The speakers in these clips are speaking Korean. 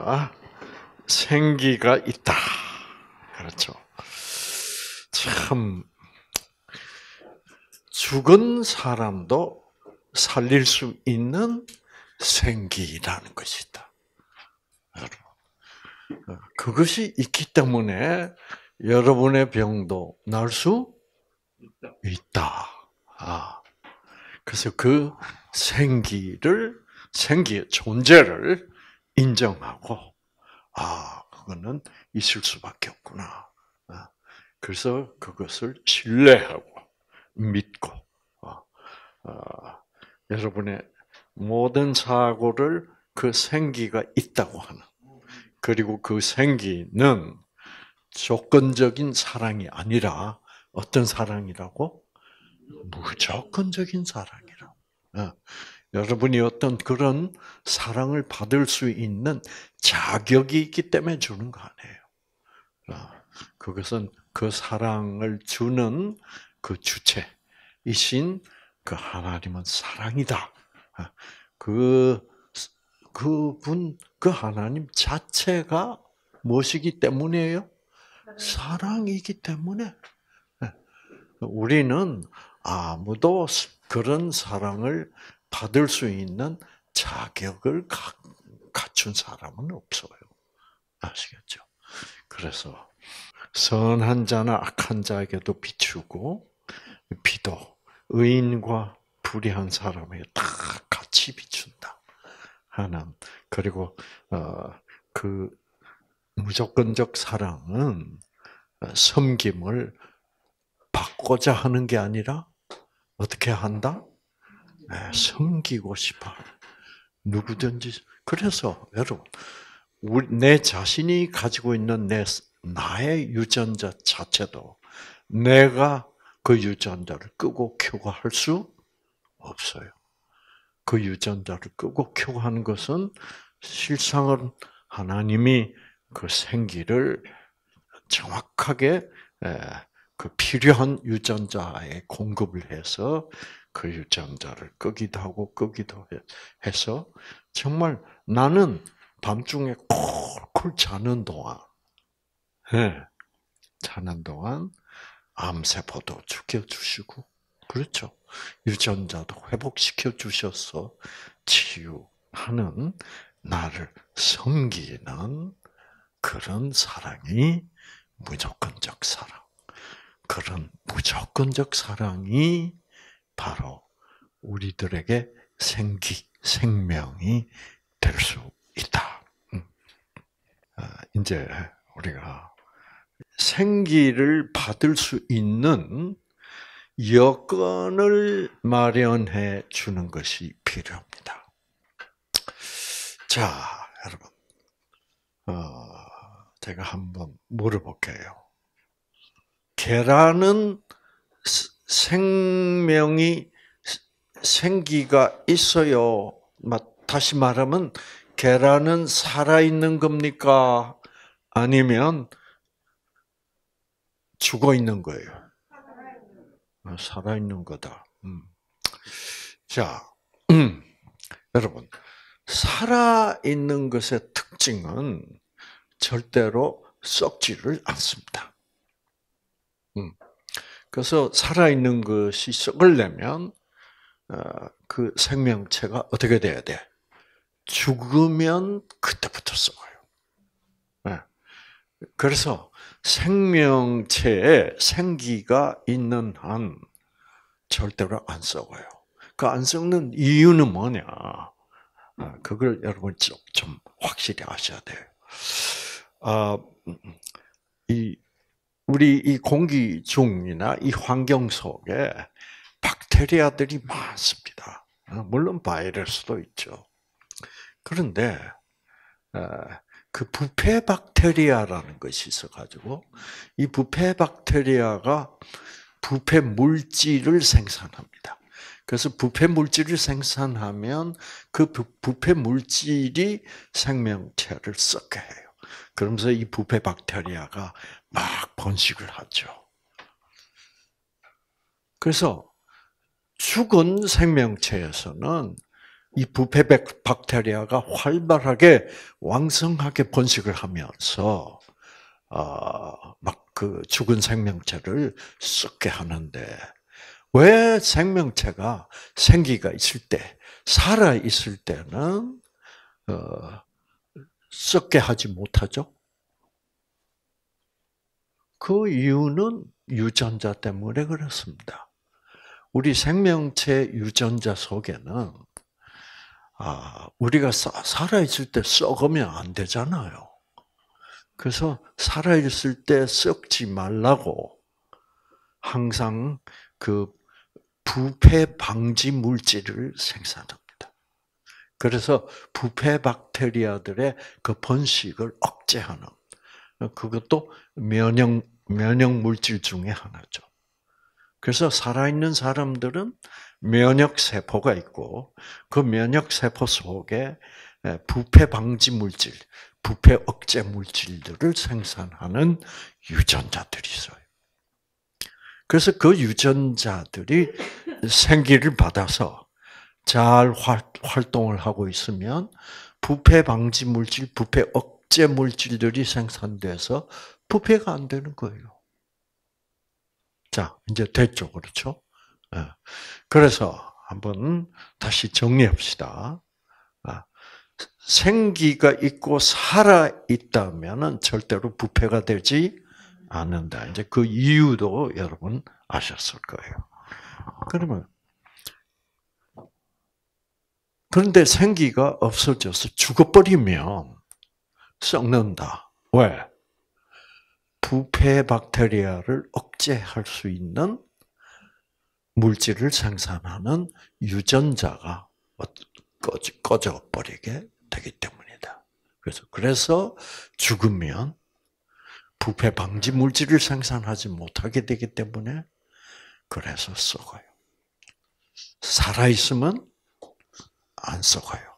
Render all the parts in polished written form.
생기가 있다. 그렇죠. 참, 죽은 사람도 살릴 수 있는 생기라는 것이다. 여러분. 그것이 있기 때문에 여러분의 병도 날 수 있다. 그래서 그 생기의 존재를 인정하고, 그거는 있을 수밖에 없구나. 그래서 그것을 신뢰하고, 믿고, 여러분의 모든 사고를 그 생기가 있다고 하는, 그리고 그 생기는 조건적인 사랑이 아니라 어떤 사랑이라고? 무조건적인 사랑이라고. 여러분이 어떤 그런 사랑을 받을 수 있는 자격이 있기 때문에 주는 거 아니에요. 그것은 그 사랑을 주는 그 주체이신 그 하나님은 사랑이다. 그분, 그 하나님 자체가 무엇이기 때문이에요? 사랑이기 때문에. 우리는 아무도 그런 사랑을 받을 수 있는 자격을 갖춘 사람은 없어요. 아시겠죠? 그래서 선한 자나 악한 자에게도 비추고 비도 의인과 불의한 사람에게 다 같이 비춘다. 하는. 그리고 그 무조건적 사랑은 섬김을 받고자 하는 게 아니라 어떻게 한다? 섬기고 싶어. 누구든지. 그래서 여러분, 내 자신이 가지고 있는 나의 유전자 자체도 내가 그 유전자를 끄고 켜고 할 수 없어요. 그 유전자를 끄고 켜고 하는 것은 실상은 하나님이 그 생기를 정확하게 그 필요한 유전자에 공급을 해서 그 유전자를 끄기도 하고 끄기도 해서 정말 나는 밤중에 콜콜 자는 동안 암세포도 죽여주시고 그렇죠. 유전자도 회복시켜 주셔서 치유하는 나를 섬기는 그런 사랑이 무조건적 사랑. 그런 무조건적 사랑이 바로 우리들에게 생명이 될 수 있다. 이제 우리가 생기를 받을 수 있는 여건을 마련해 주는 것이 필요합니다. 자, 여러분, 제가 한번 물어볼게요. 계란은 생기가 있어요. 다시 말하면 계란은 살아있는 겁니까? 아니면 죽어 있는 거예요? 살아있는 거다. 자, 여러분, 살아있는 것의 특징은 절대로 썩지를 않습니다. 그래서 살아있는 것이 썩으려면 그 생명체가 어떻게 돼야 돼? 죽으면 그때부터 썩어요. 그래서 생명체에 생기가 있는 한 절대로 안 썩어요. 그 안 썩는 이유는 뭐냐? 그걸 여러분 좀 확실히 아셔야 돼요. 우리 이 공기 중이나 이 환경 속에 박테리아들이 많습니다. 물론 바이러스도 있죠. 그런데 그 부패 박테리아라는 것이 있어가지고 이 부패 박테리아가 부패 물질을 생산합니다. 그래서 부패 물질을 생산하면 그 부패 물질이 생명체를 썩게 해요. 그러면서 이 부패 박테리아가 막 번식을 하죠. 그래서 죽은 생명체에서는 이 부패 박테리아가 활발하게 왕성하게 번식을 하면서 막 그 죽은 생명체를 썩게 하는데 왜 생명체가 생기가 있을 때 살아 있을 때는 썩게 하지 못하죠? 그 이유는 유전자 때문에 그렇습니다. 우리 생명체 유전자 속에는 우리가 살아있을 때 썩으면 안 되잖아요. 그래서 살아있을 때 썩지 말라고 항상 그 부패 방지 물질을 생산합니다. 그래서 부패 박테리아들의 그 번식을 억제하는 그것도 면역 물질 중에 하나죠. 그래서 살아있는 사람들은 면역 세포가 있고 그 면역 세포 속에 부패 방지 물질, 부패 억제 물질들을 생산하는 유전자들이 있어요. 그래서 그 유전자들이 생기를 받아서 잘 활동을 하고 있으면 부패 방지 물질, 부패 억제 물질들이 생산돼서 부패가 안 되는 거예요. 자, 이제 됐죠, 그렇죠? 그래서 한번 다시 정리합시다. 생기가 있고 살아 있다면은 절대로 부패가 되지 않는다. 이제 그 이유도 여러분 아셨을 거예요. 그런데 생기가 없어져서 죽어버리면 썩는다. 왜? 부패 박테리아를 억제할 수 있는 물질을 생산하는 유전자가 꺼져 버리게 되기 때문이다. 그래서 죽으면 부패 방지 물질을 생산하지 못하게 되기 때문에 그래서 썩어요. 살아 있으면 안 썩어요.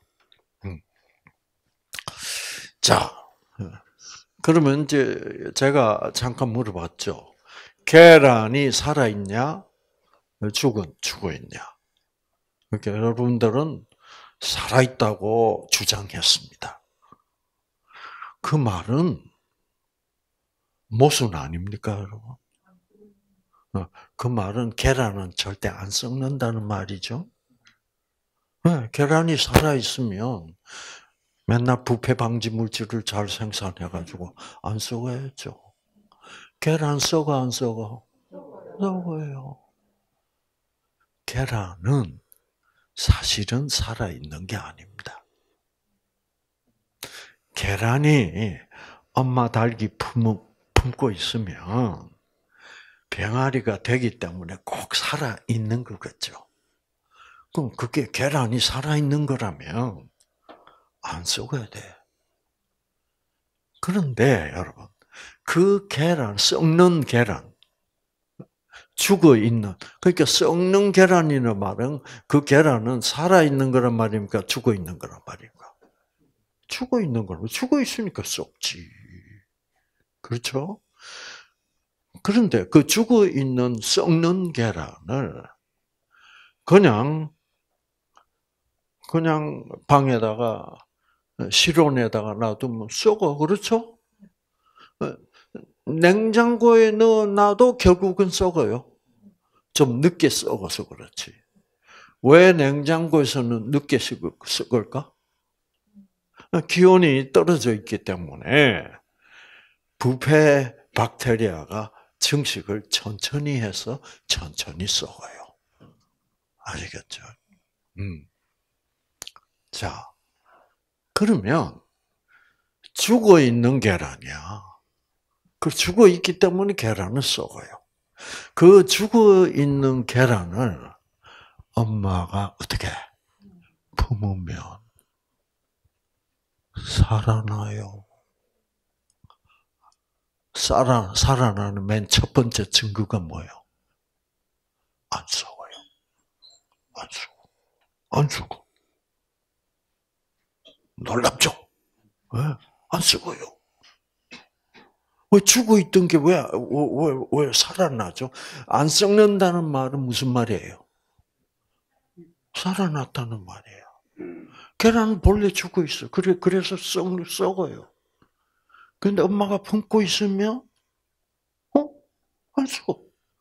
자, 그러면 이제 제가 잠깐 물어봤죠. 계란이 살아 있냐? 죽어 있냐? 그러니까 여러분들은 살아 있다고 주장했습니다. 그 말은 모순 아닙니까, 여러분? 그 말은 계란은 절대 안 썩는다는 말이죠. 네, 계란이 살아 있으면 맨날 부패 방지 물질을 잘 생산해가지고 안 썩어야죠. 계란 썩어 안 썩어? 썩어요. 계란은 사실은 살아 있는 게 아닙니다. 계란이 엄마 닭이 품고 있으면 병아리가 되기 때문에 꼭 살아 있는 거겠죠. 그럼 그게 계란이 살아 있는 거라면 안 썩어야 돼. 그런데 여러분, 그 계란, 썩는 계란, 죽어 있는, 그러니까 썩는 계란이라는 말은 그 계란은 살아 있는 거란 말입니까? 죽어 있는 거란 말입니까? 죽어 있는 거로 죽어 있으니까 썩지. 그렇죠? 그런데 그 죽어 있는 썩는 계란을 그냥 방에다가 실온에다가 놔두면 썩어. 그렇죠? 냉장고에 넣어놔도 결국은 썩어요. 좀 늦게 썩어서 그렇지. 왜 냉장고에서는 늦게 썩을까? 기온이 떨어져 있기 때문에 부패 박테리아가 증식을 천천히 해서 천천히 썩어요. 아시겠죠? 자, 그러면 죽어 있는 계란이야. 그 죽어 있기 때문에 계란은 썩어요. 그 죽어 있는 계란을 엄마가 어떻게 품으면 살아나요. 살아나는 맨 첫 번째 증거가 뭐예요? 안 썩어요. 안 썩어. 안 죽어. 놀랍죠? 왜? 안 썩어요. 왜 죽어 있던 게 왜 살아나죠? 안 썩는다는 말은 무슨 말이에요? 살아났다는 말이에요. 계란은 본래 죽어 있어. 그래서 썩어요. 근데 엄마가 품고 있으면, 안 썩어.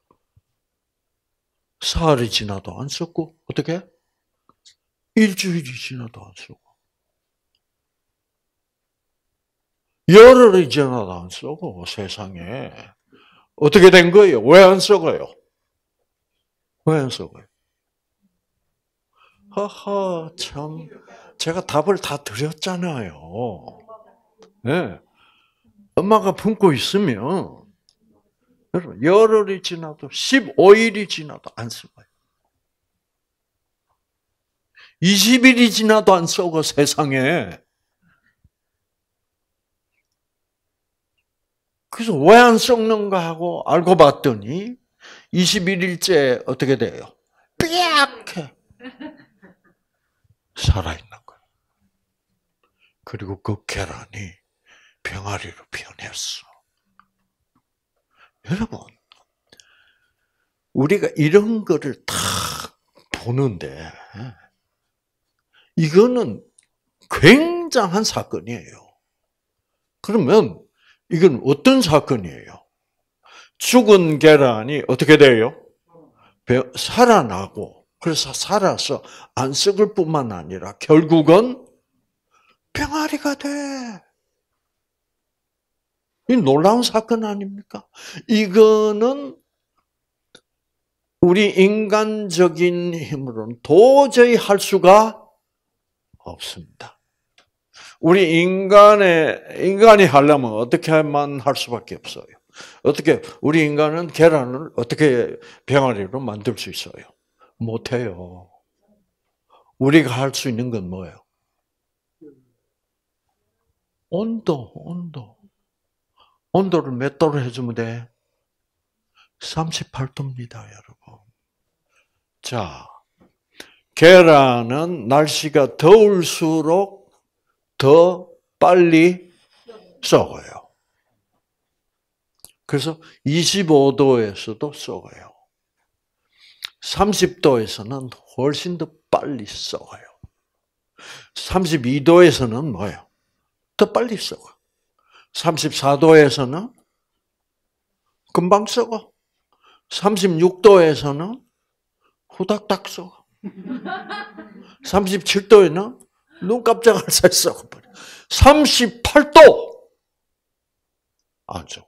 사흘이 지나도 안 썩고, 어떻게? 일주일이 지나도 안 썩어. 열흘이 지나도 안 썩어, 세상에. 어떻게 된 거예요? 왜 안 썩어요? 왜 안 썩어요? 하하, 참. 제가 답을 다 드렸잖아요. 네. 엄마가 품고 있으면, 여러분, 열흘이 지나도, 15일이 지나도 안 썩어요. 20일이 지나도 안 썩어, 세상에. 그래서 왜 안 썩는가 하고 알고 봤더니, 21일째 어떻게 돼요? 삐약해. 살아있는 거예요. 그리고 그 계란이 병아리로 변했어. 여러분, 우리가 이런 거를 다 보는데, 이거는 굉장한 사건이에요. 그러면 이건 어떤 사건이에요? 죽은 계란이 어떻게 돼요? 살아나고, 그래서 살아서 안 썩을 뿐만 아니라 결국은 병아리가 돼. 이 놀라운 사건 아닙니까? 이거는 우리 인간적인 힘으로는 도저히 할 수가 없습니다. 우리 인간이 하려면 어떻게만 할 수밖에 없어요. 우리 인간은 계란을 어떻게 병아리로 만들 수 있어요? 못해요. 우리가 할 수 있는 건 뭐예요? 온도를 몇 도로 해주면 돼? 38도입니다, 여러분. 자, 계란은 날씨가 더울수록 더 빨리 썩어요. 그래서 25도에서도 썩어요. 30도에서는 훨씬 더 빨리 썩어요. 32도에서는 뭐예요? 더 빨리 썩어. 34도에서는 금방 썩어. 36도에서는 후닥닥 썩어. 37도에는 눈 깜짝할 사이 썩어버려. 38도! 안 썩어요.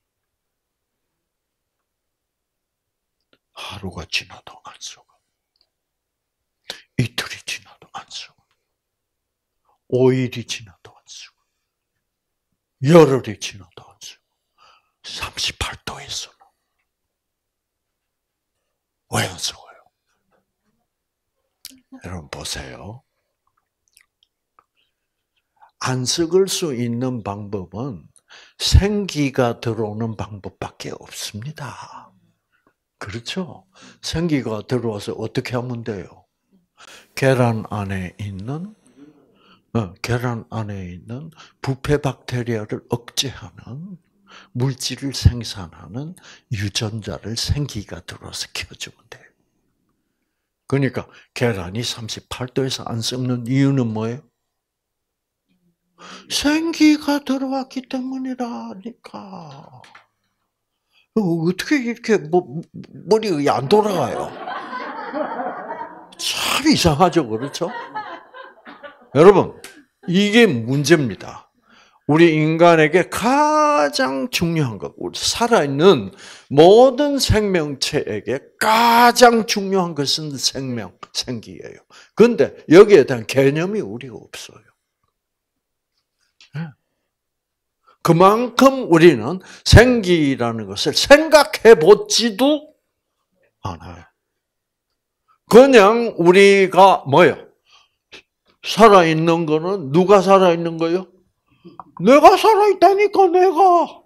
하루가 지나도 안 썩어. 이틀이 지나도 안 썩어. 5일이 지나도 안 썩어. 열흘이 지나도 안 썩어. 38도에서는 왜 안 썩어요? 여러분 보세요. 안 썩을 수 있는 방법은 생기가 들어오는 방법밖에 없습니다. 그렇죠? 생기가 들어와서 어떻게 하면 돼요? 계란 안에 있는 부패 박테리아를 억제하는 물질을 생산하는 유전자를 생기가 들어와서 켜주면 돼요. 그러니까 계란이 38도에서 안 썩는 이유는 뭐예요? 생기가 들어왔기 때문이라니까. 어떻게 이렇게 머리가 안 돌아가요? 참 이상하죠, 그렇죠? 여러분, 이게 문제입니다. 우리 인간에게 가장 중요한 것, 살아있는 모든 생명체에게 가장 중요한 것은 생기예요. 그런데 여기에 대한 개념이 우리가 없어요. 그만큼 우리는 생기라는 것을 생각해 보지도 않아요. 그냥 우리가 뭐예요? 살아있는 거는 누가 살아있는 거예요? 내가 살아있다니까, 내가.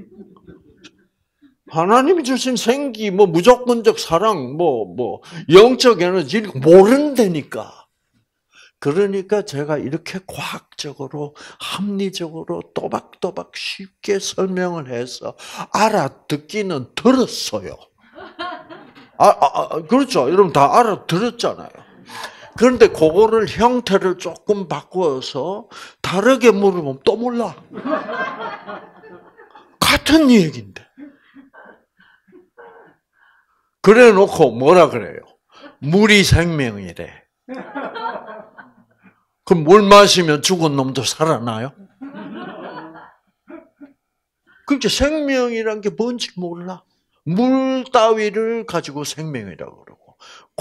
하나님이 주신 생기, 무조건적 사랑, 영적 에너지, 모른다니까. 그러니까 제가 이렇게 과학적으로, 합리적으로 또박또박 쉽게 설명을 해서 알아듣기는 들었어요. 그렇죠. 여러분 다 알아들었잖아요. 그런데 그거를 형태를 조금 바꿔서 다르게 물으면 또 몰라. 같은 얘기인데. 그래 놓고 뭐라 그래요? 물이 생명이래. 그럼 물 마시면 죽은 놈도 살아나요? 그러니까 생명이란 게 뭔지 몰라. 물 따위를 가지고 생명이라고 그러고,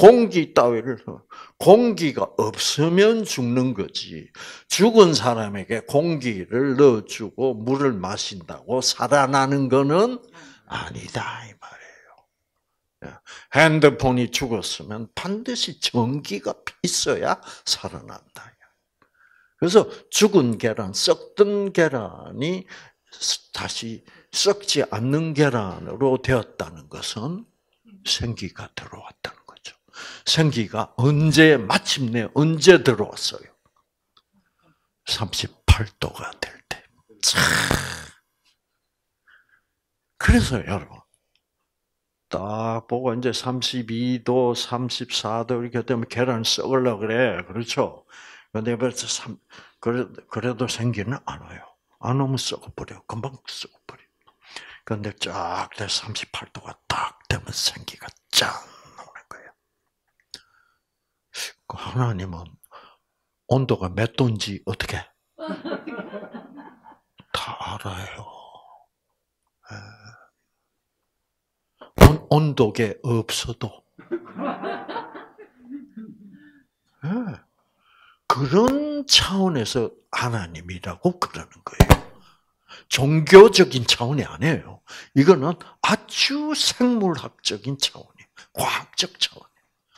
공기가 없으면 죽는 거지. 죽은 사람에게 공기를 넣어주고 물을 마신다고 살아나는 거는 아니다, 이 말이에요. 핸드폰이 죽었으면 반드시 전기가 있어야 살아난다. 그래서 죽은 계란, 썩던 계란이 다시 썩지 않는 계란으로 되었다는 것은 생기가 들어왔다는 거죠. 생기가 마침내 언제 들어왔어요? 38도가 될 때. 그래서 여러분, 딱 보고 이제 32도, 34도 이렇게 되면 계란 썩으려고 그래. 그렇죠? 근데 그래도 생기는 안 와요. 안 오면 썩어버려. 금방 썩어버려. 그런데 쫙 돼서 38도가 딱 되면 생기가 쫙 나오는 거예요. 하나님은 온도가 몇 도인지 어떻게? 다 알아요. 온도계 없어도. 그런 차원에서 하나님이라고 그러는 거예요. 종교적인 차원이 아니에요. 이거는 아주 생물학적인 차원이에요. 과학적 차원이에요.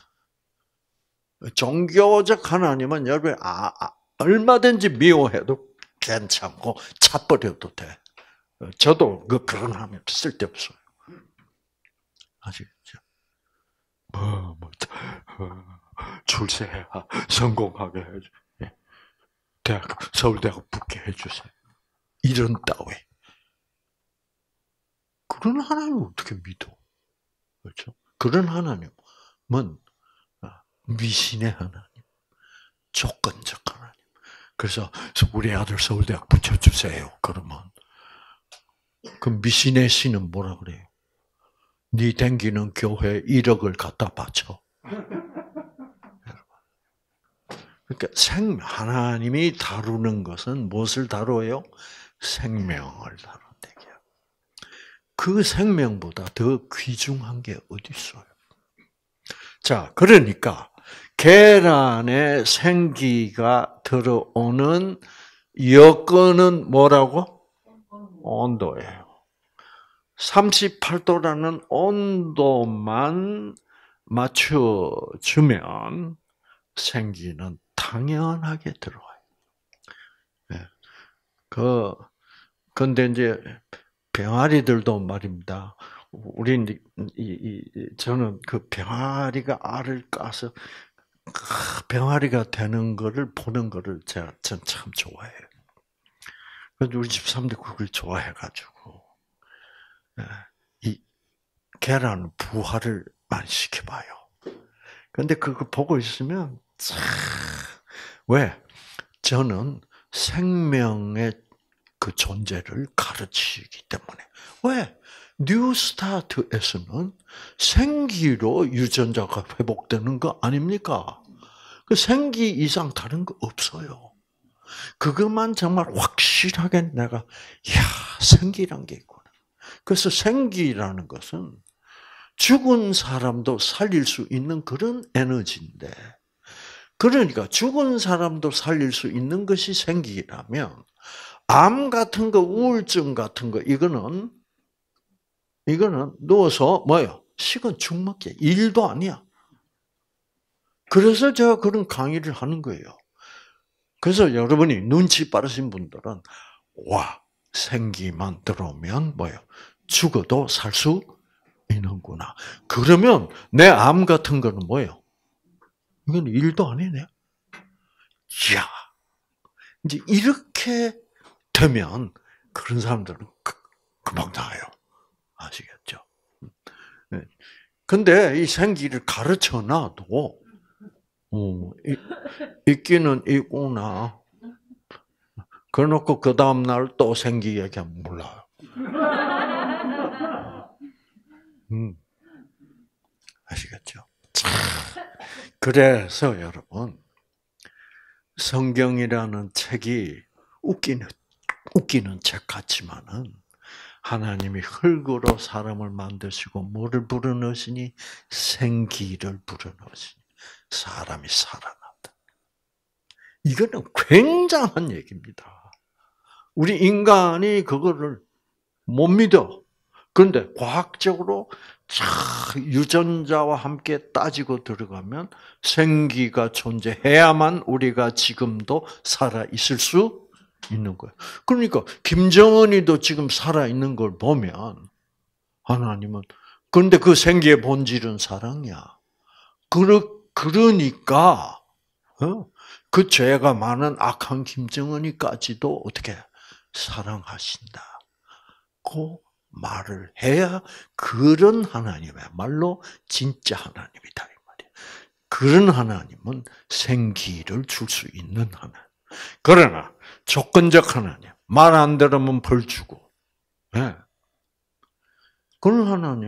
종교적 하나님은 여러분 얼마든지 미워해도 괜찮고 차버려도 돼. 저도 그런 하나님 쓸데없어요. 아시겠죠? 출세해야 성공하게 해줘. 서울대학 붙게 해주세요. 이런 따위. 그런 하나님을 어떻게 믿어? 그렇죠? 그런 하나님은 미신의 하나님, 조건적 하나님. 그래서 우리 아들 서울대학 붙여주세요. 그러면 그 미신의 신은 뭐라 그래요? 네 댕기는 교회 1억을 갖다 바쳐. 그러니까 하나님이 다루는 것은 무엇을 다루어요? 생명을 다룬대요. 그 생명보다 더 귀중한 게 어디 있어요? 자, 그러니까 계란에 생기가 들어오는 여건은 뭐라고? 온도예요. 38도라는 온도만 맞춰주면 생기는 당연하게 들어와요. 근데 이제 병아리들도 말입니다. 저는 그 병아리가 알을 까서 병아리가 되는 거를 보는 거를 전 참 좋아해요. 그래서 우리 집 사람들이 그걸 좋아해가지고 이 계란 부화를 많이 시켜봐요. 근데 그거 보고 있으면 왜? 저는 생명의 그 존재를 가르치기 때문에. 왜? 뉴스타트에서는 생기로 유전자가 회복되는 거 아닙니까? 그 생기 이상 다른 거 없어요. 그것만 정말 확실하게 내가, 생기란 게 있구나. 그래서 생기라는 것은 죽은 사람도 살릴 수 있는 그런 에너지인데, 그러니까 죽은 사람도 살릴 수 있는 것이 생기라면, 암 같은 거, 우울증 같은 거, 이거는 누워서 식은 죽 먹게. 일도 아니야. 그래서 제가 그런 강의를 하는 거예요. 그래서 여러분이 눈치 빠르신 분들은, 생기만 들어오면 죽어도 살 수 있는구나. 그러면 내 암 같은 거는 이건 일도 아니네. 이야. 이제 이렇게 되면 그런 사람들은 금방 나아요. 아시겠죠? 근데 이 생기를 가르쳐 놔도 있기는 있구나. 그래놓고 그 다음날 또 생기 얘기하면 몰라요. 아시겠죠? 그래서 여러분, 성경이라는 책이 웃기는 책 같지만은 하나님이 흙으로 사람을 만드시고 뭐를 불어넣으시니? 생기를 불어넣으시니 사람이 살아난다. 이거는 굉장한 얘기입니다. 우리 인간이 그거를 못 믿어. 그런데 과학적으로 유전자와 함께 따지고 들어가면 생기가 존재해야만 우리가 지금도 살아 있을 수 있는 거예요. 그러니까 김정은이도 지금 살아 있는 걸 보면 하나님은, 그런데 그 생기의 본질은 사랑이야. 그러니까 그 죄가 많은 악한 김정은이까지도 어떻게 사랑하신다. 그 말을 해야 그런 하나님이야말로 진짜 하나님이다 이 말이야. 그런 하나님은 생기를 줄 수 있는 하나님. 그러나 조건적 하나님, 말 안 들으면 벌 주고, 네. 그런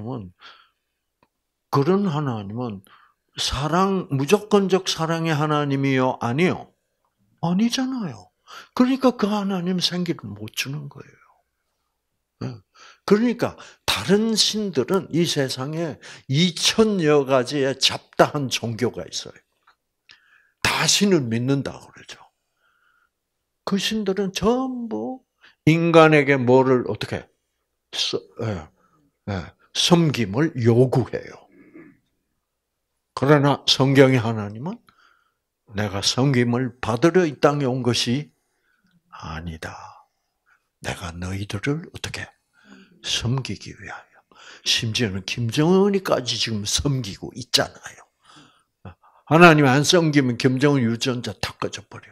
하나님은 무조건적 사랑의 하나님이요, 아니요? 아니잖아요. 그러니까 그 하나님 생기를 못 주는 거예요. 그러니까 다른 신들은 이 세상에 2000여 가지의 잡다한 종교가 있어요. 다 신을 믿는다고 그러죠. 그 신들은 전부 인간에게 뭐를 어떻게 섬김을 요구해요. 그러나 성경의 하나님은 내가 섬김을 받으러 이 땅에 온 것이 아니다. 내가 너희들을 어떻게 섬기기 위하여. 심지어는 김정은이까지 지금 섬기고 있잖아요. 하나님 안 섬기면 김정은 유전자 다 꺼져버려.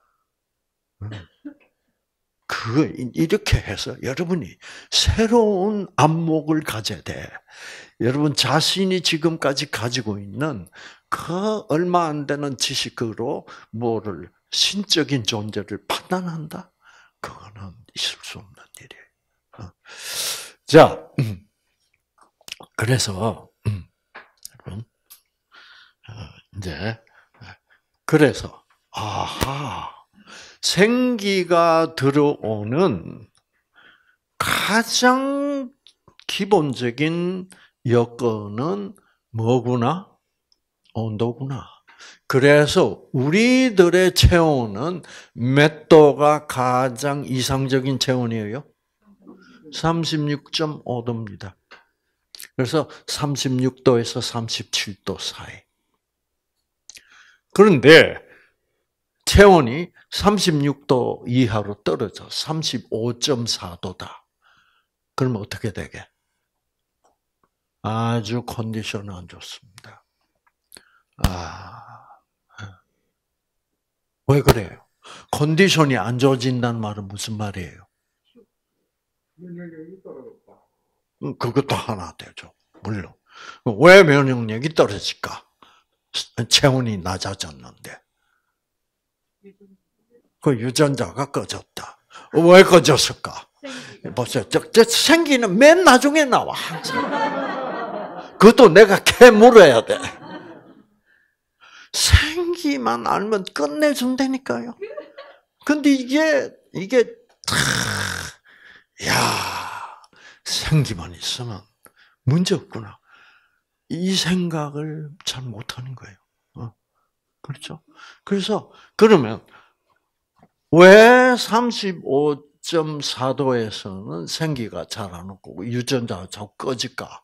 이렇게 해서 여러분이 새로운 안목을 가져야 돼. 여러분 자신이 지금까지 가지고 있는 그 얼마 안 되는 지식으로 뭐를 신적인 존재를 판단한다? 그거는 있을 수 없는 일이에요. 자, 그래서 이제 그래서 생기가 들어오는 가장 기본적인 여건은 뭐구나? 온도구나. 그래서 우리들의 체온은 몇 도가 가장 이상적인 체온이에요? 36.5도입니다. 그래서 36도에서 37도 사이. 그런데 체온이 36도 이하로 떨어져 35.4도다. 그러면 어떻게 되게? 아주 컨디션은 안 좋습니다. 왜 그래요? 컨디션이 안 좋아진다는 말은 무슨 말이에요? 면역력이 떨어졌다. 그것도 하나 되죠. 물론. 왜 면역력이 떨어질까? 체온이 낮아졌는데. 그 유전자가 꺼졌다. 왜 꺼졌을까? 보세요. 생기는 맨 나중에 나와, 항상. 그것도 내가 캐물어야 돼. 생기만 알면 끝내준다니까요. 근데 이게, 생기만 있으면 문제 없구나. 이 생각을 잘 못하는 거예요. 그렇죠? 그래서, 그러면, 왜 35.4도에서는 생기가 잘 안 오고 유전자가 자꾸 꺼질까?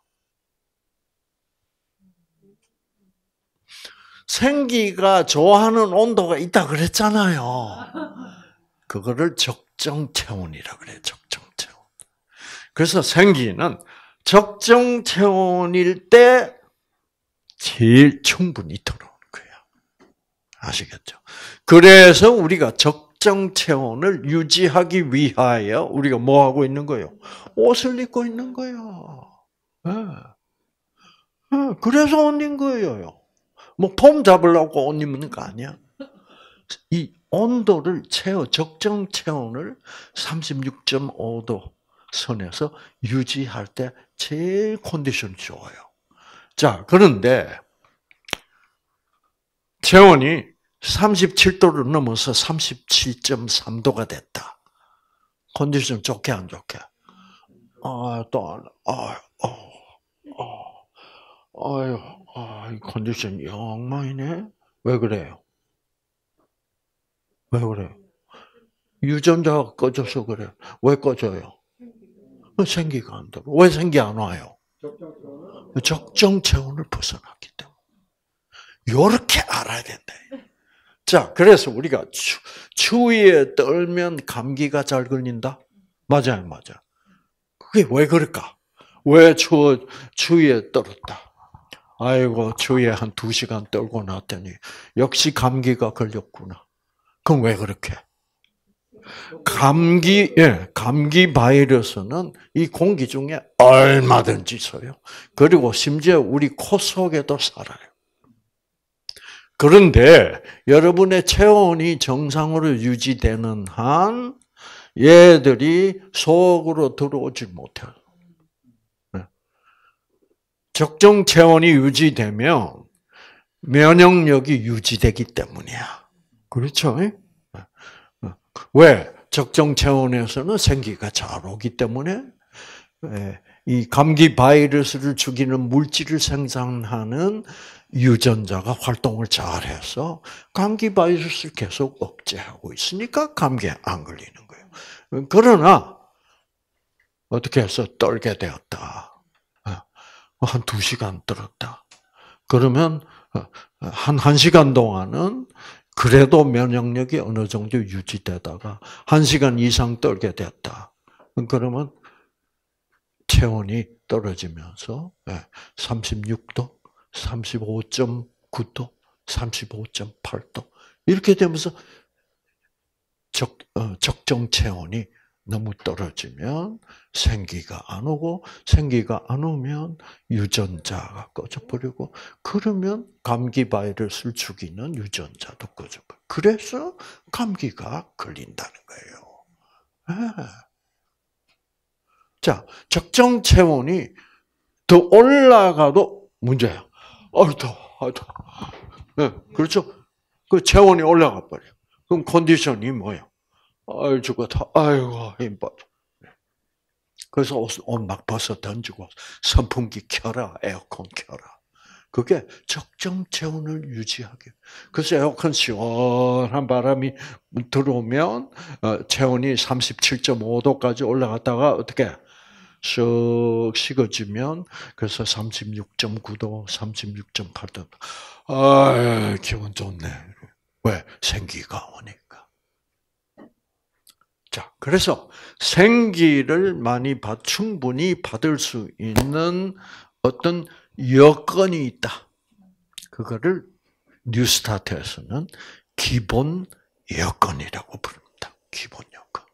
생기가 좋아하는 온도가 있다 그랬잖아요. 그거를 적정 체온이라 그래요. 적정 체온. 그래서 생기는 적정 체온일 때 제일 충분히 들어오는 거예요. 아시겠죠? 그래서 우리가 적정 체온을 유지하기 위하여 우리가 뭐 하고 있는 거예요? 옷을 입고 있는 거예요. 그래서 옷 입는 거예요. 뭐 폼 잡으려고 옷 입는 거 아니야. 이 온도를 적정 체온을 36.5도 선에서 유지할 때 제일 컨디션이 좋아요. 자, 그런데 체온이 37도를 넘어서 37.3도가 됐다. 컨디션 좋게 안 좋게? 이 컨디션 엉망이네. 왜 그래요? 왜 그래요? 유전자가 꺼져서 그래요. 왜 꺼져요? 생기가 안 들어. 왜 생기 안 와요? 적정 체온을 벗어났기 때문에. 요렇게 알아야 된다. 자, 그래서 우리가 추위에 떨면 감기가 잘 걸린다? 맞아요, 맞아. 그게 왜 그럴까? 왜 추위에 떨었다? 아이고, 추위에 한 2시간 떨고 났더니 역시 감기가 걸렸구나. 그럼 왜 그렇게? 감기 바이러스는 이 공기 중에 얼마든지 있어요. 그리고 심지어 우리 코 속에도 살아요. 그런데 여러분의 체온이 정상으로 유지되는 한 얘들이 속으로 들어오질 못해요. 적정 체온이 유지되면 면역력이 유지되기 때문이야. 그렇죠? 왜? 적정 체온에서는 생기가 잘 오기 때문에 이 감기 바이러스를 죽이는 물질을 생산하는 유전자가 활동을 잘해서 감기 바이러스를 계속 억제하고 있으니까 감기에 안 걸리는 거예요. 그러나 어떻게 해서 떨게 되었다. 한 2시간 떨었다. 그러면 한 1시간 동안은 그래도 면역력이 어느 정도 유지되다가 1시간 이상 떨게 됐다. 그러면 체온이 떨어지면서 36도, 35.9도, 35.8도 이렇게 되면서 적정 체온이 너무 떨어지면 생기가 안 오고 생기가 안 오면 유전자가 꺼져버리고 그러면 감기 바이러스를 죽이는 유전자도 꺼져버려. 그래서 감기가 걸린다는 거예요. 네. 자, 적정 체온이 더 올라가도 문제야. 더워. 네, 그렇죠? 그 체온이 올라가 버려. 그럼 컨디션이 뭐예요? 죽었다. 아이고, 힘 빠져. 그래서 옷 막 벗어 던지고 선풍기 켜라, 에어컨 켜라. 그게 적정 체온을 유지하게. 그래서 에어컨 시원한 바람이 들어오면 체온이 37.5도까지 올라갔다가 어떻게 쓱 식어지면 그래서 36.9도, 36.8도. 기분 좋네. 왜? 생기가 오니까. 자, 그래서 생기를 충분히 받을 수 있는 어떤 여건이 있다. 그거를 뉴스타트에서는 기본 여건이라고 부릅니다. 기본 여건.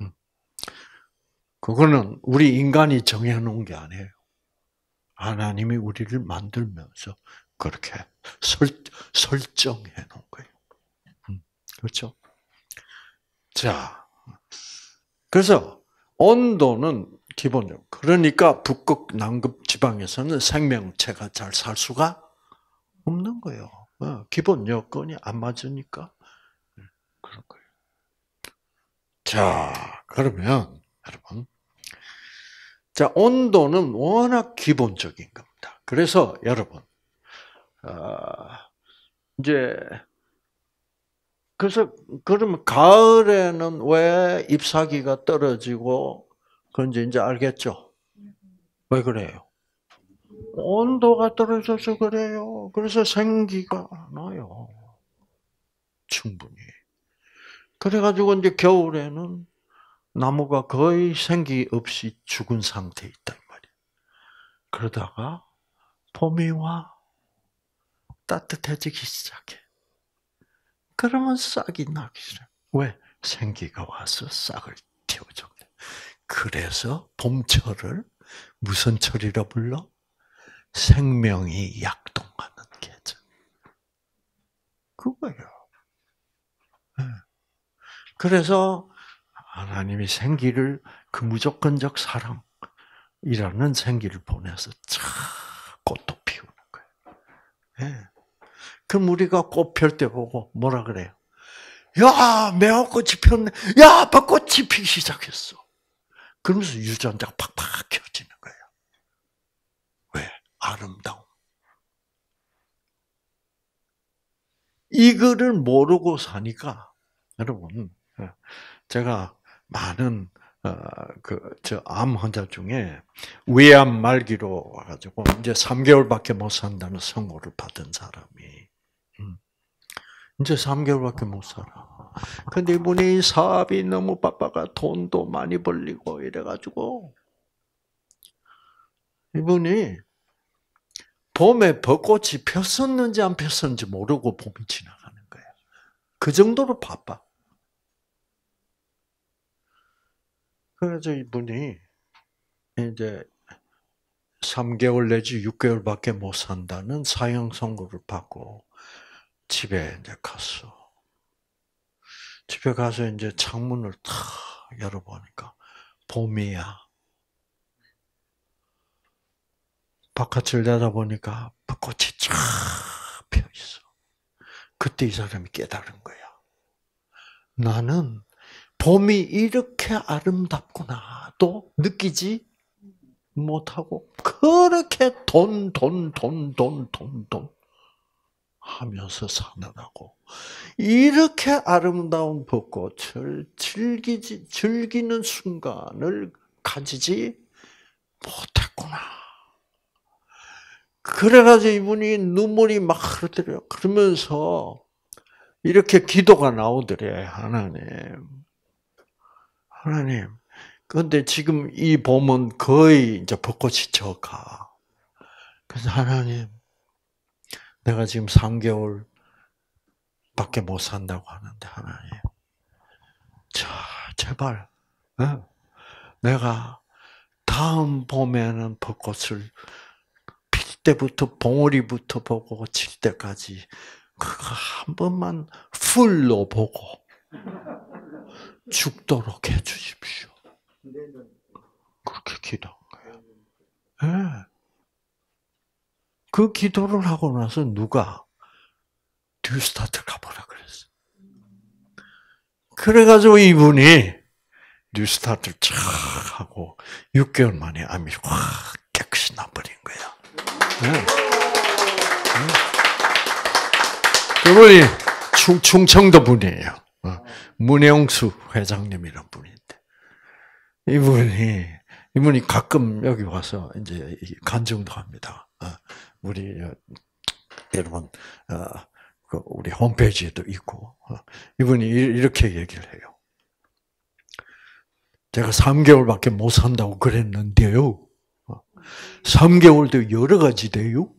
그거는 우리 인간이 정해놓은 게 아니에요. 하나님이 우리를 만들면서 그렇게 설정해 놓은 거예요. 그렇죠? 자, 그래서 온도는 기본적으로 그러니까 북극, 남극 지방에서는 생명체가 잘 살 수가 없는 거예요. 기본 여건이 안 맞으니까 그런 거예요. 자, 그러면 여러분, 자 온도는 워낙 기본적인 겁니다. 그래서 여러분, 이제 그래서 그러면 가을에는 왜 잎사귀가 떨어지고 그런지 이제 알겠죠? 왜 그래요? 온도가 떨어져서 그래요. 그래서 생기가 안 와요. 충분히. 그래가지고 이제 겨울에는 나무가 거의 생기 없이 죽은 상태에 있단 말이에요. 그러다가 봄이 와. 따뜻해지기 시작해. 그러면 싹이 나기 시작해. 왜? 생기가 와서 싹을 틔워줘. 그래서 봄철을 무슨 철이라 불러? 생명이 약동하는 계절. 그거예요. 그래서 하나님이 생기를 그 무조건적 사랑이라는 생기를 보내서 쫙 꽃도 피우는 거예요. 그럼 우리가 꽃 펼 때 보고 뭐라 그래요? 야, 매화꽃이 폈네. 야, 벚꽃이 피기 시작했어. 그러면서 유전자가 팍팍 켜지는 거예요. 왜? 아름다움. 이거를 모르고 사니까, 여러분, 제가 많은, 암 환자 중에 위암 말기로 와가지고, 이제 3개월밖에 못 산다는 선고를 받은 사람이, 이제 3개월밖에 못 살아. 근데 이분이 사업이 너무 바빠가 돈도 많이 벌리고 이래가지고, 이분이 봄에 벚꽃이 폈었는지 안 폈었는지 모르고 봄이 지나가는 거예요. 그 정도로 바빠. 그래서 이분이 이제 3개월 내지 6개월밖에 못 산다는 사형 선고를 받고 집에 이제 갔어. 집에 가서 이제 창문을 탁 열어보니까 봄이야. 바깥을 내다보니까 벚꽃이 쫙 펴 있어. 그때 이 사람이 깨달은 거야. 나는 봄이 이렇게 아름답구나도 느끼지 못하고 그렇게 돈 하면서 사느라고 이렇게 아름다운 벚꽃을 즐기는 순간을 가지지 못했구나. 그래가지고 이분이 눈물이 막 흐르더래요. 그러면서 이렇게 기도가 나오더래. 하나님. 그런데 지금 이 봄은 거의 이제 벚꽃이 져가. 그래서 하나님, 내가 지금 3개월밖에 못 산다고 하는데 하나님, 제발, 내가 다음 봄에는 벚꽃을 필 때부터 봉우리부터 보고 질 때까지 그거 한 번만 풀로 보고 죽도록 해주십시오. 그렇게 기도한 거예요. 네. 그 기도를 하고 나서 누가 뉴스타트 가보라 그랬어. 그래가지고 이분이 뉴스타트를 쫙 하고 6개월 만에 암이 확 깨끗이 나버린 거야. 네. 그분이 충청도 분이에요. 문영수 회장님이란 분인데 이분이 가끔 여기 와서 이제 간증도 합니다. 우리 여러분 우리 홈페이지에도 있고 이분이 이렇게 얘기를 해요. 제가 3개월밖에 못 산다고 그랬는데요. 3개월도 여러 가지 돼요.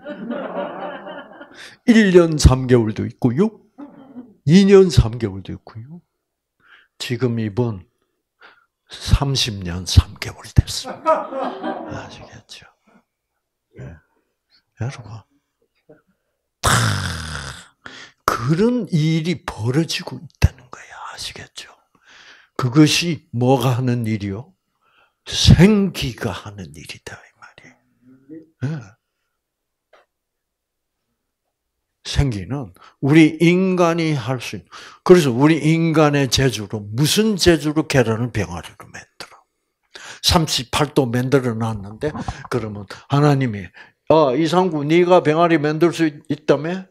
1년 3개월도 있고요. 2년 3개월도 있고요. 지금 이번 30년 3개월 됐습니다. 아시겠죠? 네. 여러분, 그런 일이 벌어지고 있다는 거야. 아시겠죠? 그것이 뭐가 하는 일이요? 생기가 하는 일이다 이 말이에요. 네. 생기는 우리 인간이 할 수 있는. 그래서 우리 인간의 재주로 무슨 재주로 계란을 병아리로 만들어? 38도 만들어 놨는데 그러면 하나님이 이상구 네가 병아리 만들 수 있다며?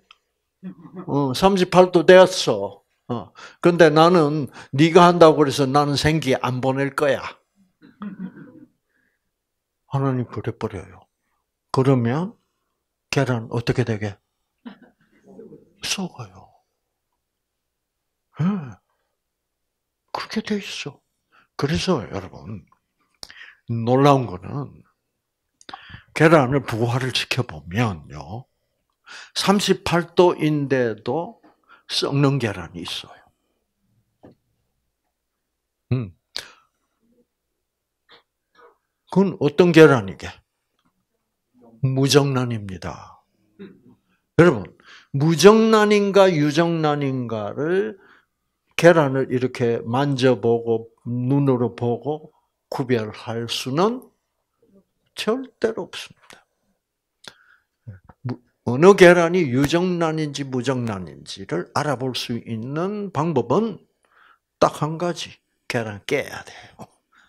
38도 되었어. 근데 나는 네가 한다고 그래서 나는 생기 안 보낼 거야. 하나님 그래 버려요. 그러면 계란 어떻게 되게? 썩어요. 네. 그렇게 돼 있어. 그래서 여러분 놀라운 거는 계란을 부화를 시켜보면요. 38도인데도 썩는 계란이 있어요. 그건 어떤 계란이게? 무정란입니다. 여러분, 무정란인가 유정란인가를 계란을 이렇게 만져보고 눈으로 보고 구별할 수는 절대로 없습니다. 어느 계란이 유정란인지 무정란인지를 알아볼 수 있는 방법은 딱 한 가지. 계란 깨야 돼요.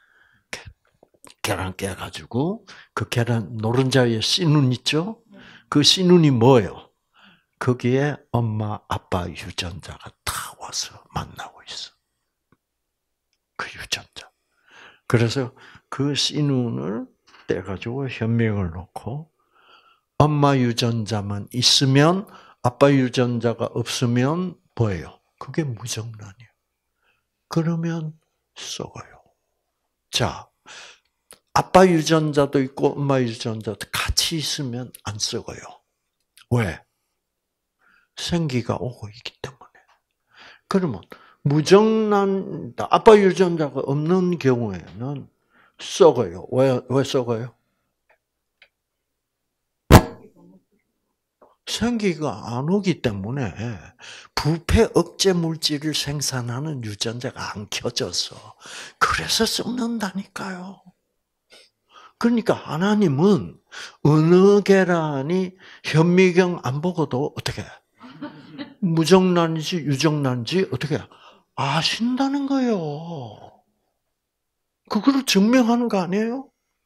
계란 깨가지고 그 계란 노른자에 씨눈 있죠? 그 씨눈이 뭐예요? 거기에 엄마, 아빠 유전자가 다 와서 만나고 있어. 그 유전자. 그래서 그 씨눈을 떼가지고 현미경을 놓고 엄마 유전자만 있으면 아빠 유전자가 없으면 뭐예요? 그게 무정란이에요. 그러면 썩어요. 자, 아빠 유전자도 있고 엄마 유전자도 같이 있으면 안 썩어요. 왜? 생기가 오고 있기 때문에. 그러면 무정란, 아빠 유전자가 없는 경우에는 썩어요. 왜 썩어요? 생기가 안 오기 때문에 부패 억제 물질을 생산하는 유전자가 안 켜져서 그래서 썩는다니까요. 그러니까 하나님은 어느 계란이 현미경 안 보고도 어떻게 무정란인지 유정란인지 어떻게 아신다는 거예요. 그거를 증명하는 거 아니에요?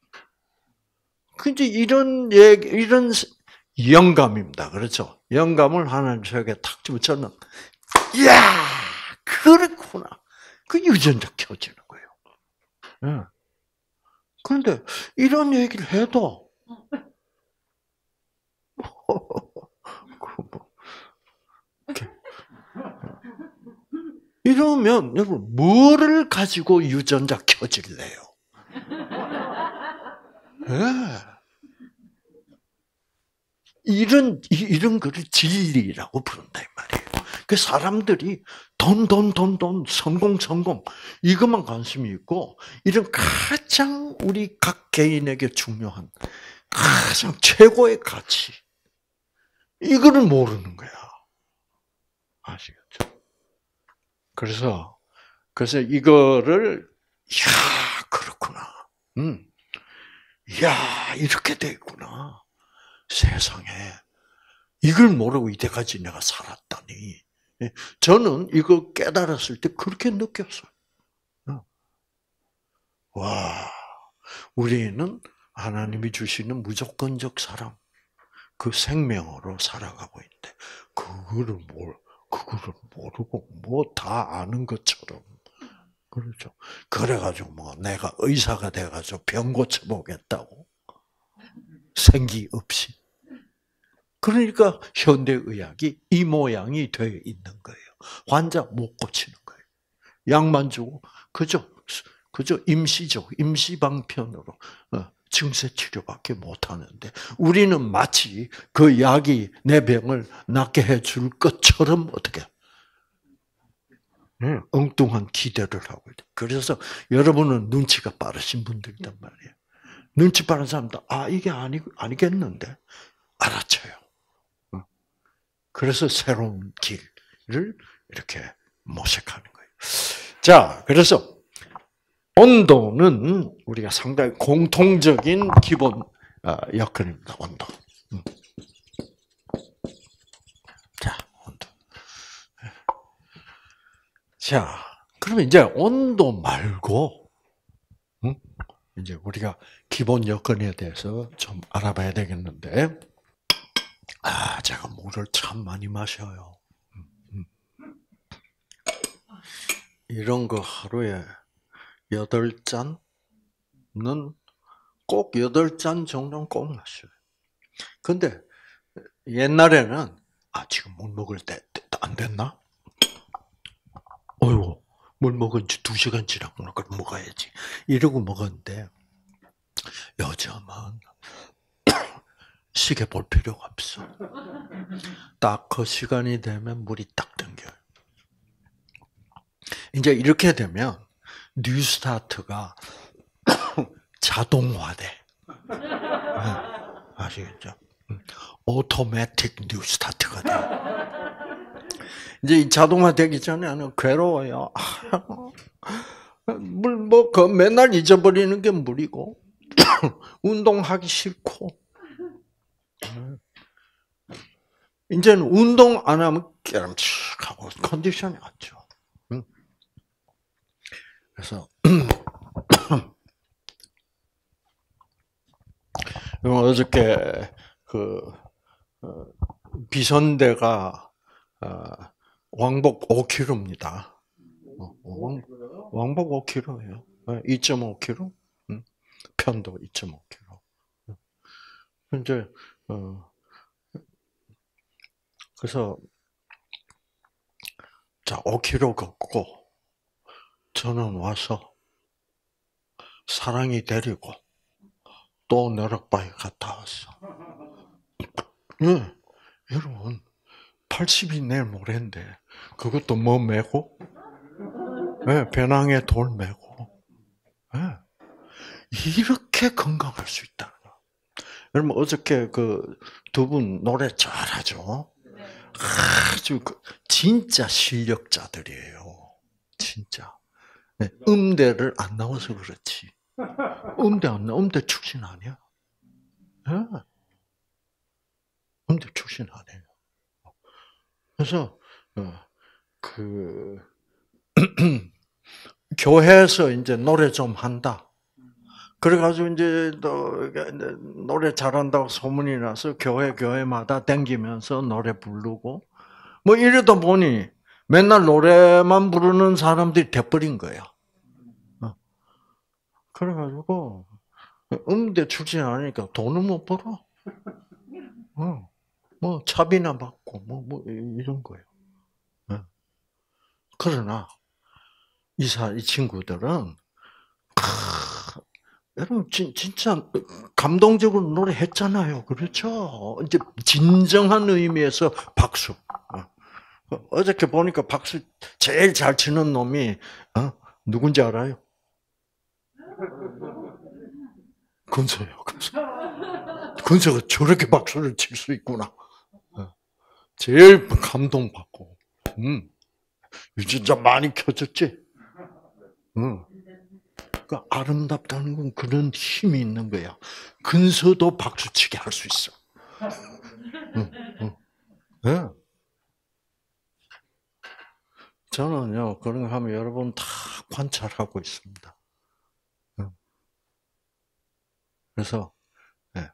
근데 이런 얘기, 이런 영감입니다. 그렇죠? 영감을 하나님에게 탁 주면 저는, 이야, 그렇구나. 그 유전자 켜지는 거예요. 네. 그런데 이런 얘기를 해도, 이러면 여러분 뭐를 가지고 유전자 켜질래요? 네. 이런 거를 진리라고 부른다 이 말이에요. 그 사람들이 돈, 성공 이것만 관심이 있고 이런 가장 우리 각 개인에게 중요한 가장 최고의 가치 이거를 모르는 거야. 아시겠죠? 그래서 이거를 그렇구나. 이렇게 돼 있구나. 세상에 이걸 모르고 이때까지 내가 살았다니. 저는 이거 깨달았을 때 그렇게 느꼈어요. 와, 우리는 하나님이 주시는 무조건적 사랑, 그 생명으로 살아가고 있는데 그거를 모르고 뭐 다 아는 것처럼 그렇죠. 그래가지고 뭐 내가 의사가 돼가지고 병 고쳐보겠다고 생기 없이. 그러니까 현대의학이 이 모양이 되어 있는 거예요. 환자 못 고치는 거예요. 약만 주고 그저 임시방편으로 증세 치료밖에 못 하는데 우리는 마치 그 약이 내 병을 낫게 해줄 것처럼 어떻게 엉뚱한 기대를 하고 있다. 그래서 여러분은 눈치가 빠르신 분들이란 말이에요. 눈치 빠른 사람도 이게 아니겠는데 알아쳐요. 그래서 새로운 길을 이렇게 모색하는 거예요. 자, 그래서 온도는 우리가 상당히 공통적인 기본 여건입니다. 온도. 자, 온도. 자, 그러면 이제 온도 말고 이제 우리가 기본 여건에 대해서 좀 알아봐야 되겠는데. 제가 물을 참 많이 마셔요. 이런 거 하루에 8잔은 꼭 8잔 정도는 꼭 마셔요. 근데 옛날에는 지금 물 먹을 때 안 됐나? 어이구, 물 먹은 지 2시간 지났구나. 그럼 먹어야지. 이러고 먹었는데 요즘은 시계 볼 필요가 없어. 딱 그 시간이 되면 물이 딱 당겨요. 이제 이렇게 되면 뉴스타트가 자동화돼. 아시겠죠? 오토매틱 뉴스타트. 이제 이 자동화 되기 전에는 괴로워요. 그 맨날 잊어버리는 게 물이고, 운동하기 싫고, 이제는 운동 안 하면 깨름칙하고 컨디션이 안 좋아. 그래서, 어저께, 비선대가, 왕복 5km입니다. 왕복 5km예요. 2.5km? 편도 2.5km. 이제, 그래서, 자, 5km 걷고, 저는 와서, 사랑이 데리고, 또 너럭바위 갔다 왔어. 예, 여러분, 80이 내일 모레인데, 그것도 뭐 메고? 예, 배낭에 돌 메고. 예, 이렇게 건강할 수 있다. 여러분, 어저께 그 두 분 노래 잘하죠? 아주 진짜 실력자들이에요. 진짜. 네, 음대를 안 나와서 그렇지. 음대 출신 아니야? 네. 음대 출신 아니에요. 그래서 그 교회에서 이제 노래 좀 한다. 그래가지고 이제 또 노래 잘한다고 소문이 나서 교회마다 댕기면서 노래 부르고 뭐 이러다 보니 맨날 노래만 부르는 사람들이 돼버린 거야. 그래가지고 음대 출신 아니니까 돈을 못 벌어. 뭐 차비나 받고 뭐 이런 거예요. 그러나 이 친구들은 여러분 진짜 감동적으로 노래했잖아요. 그렇죠? 이제 진정한 의미에서 박수. 어저께 보니까 박수 제일 잘 치는 놈이 누군지 알아요? 근서예요. 근서가 저렇게 박수를 칠 수 있구나. 제일 감동받고. 진짜 많이 켜졌지? 그 아름답다는 건 그런 힘이 있는 거야. 근서도 박수치게 할 수 있어. 네. 저는요, 그런 거 하면 여러분 다 관찰하고 있습니다. 그래서, 네.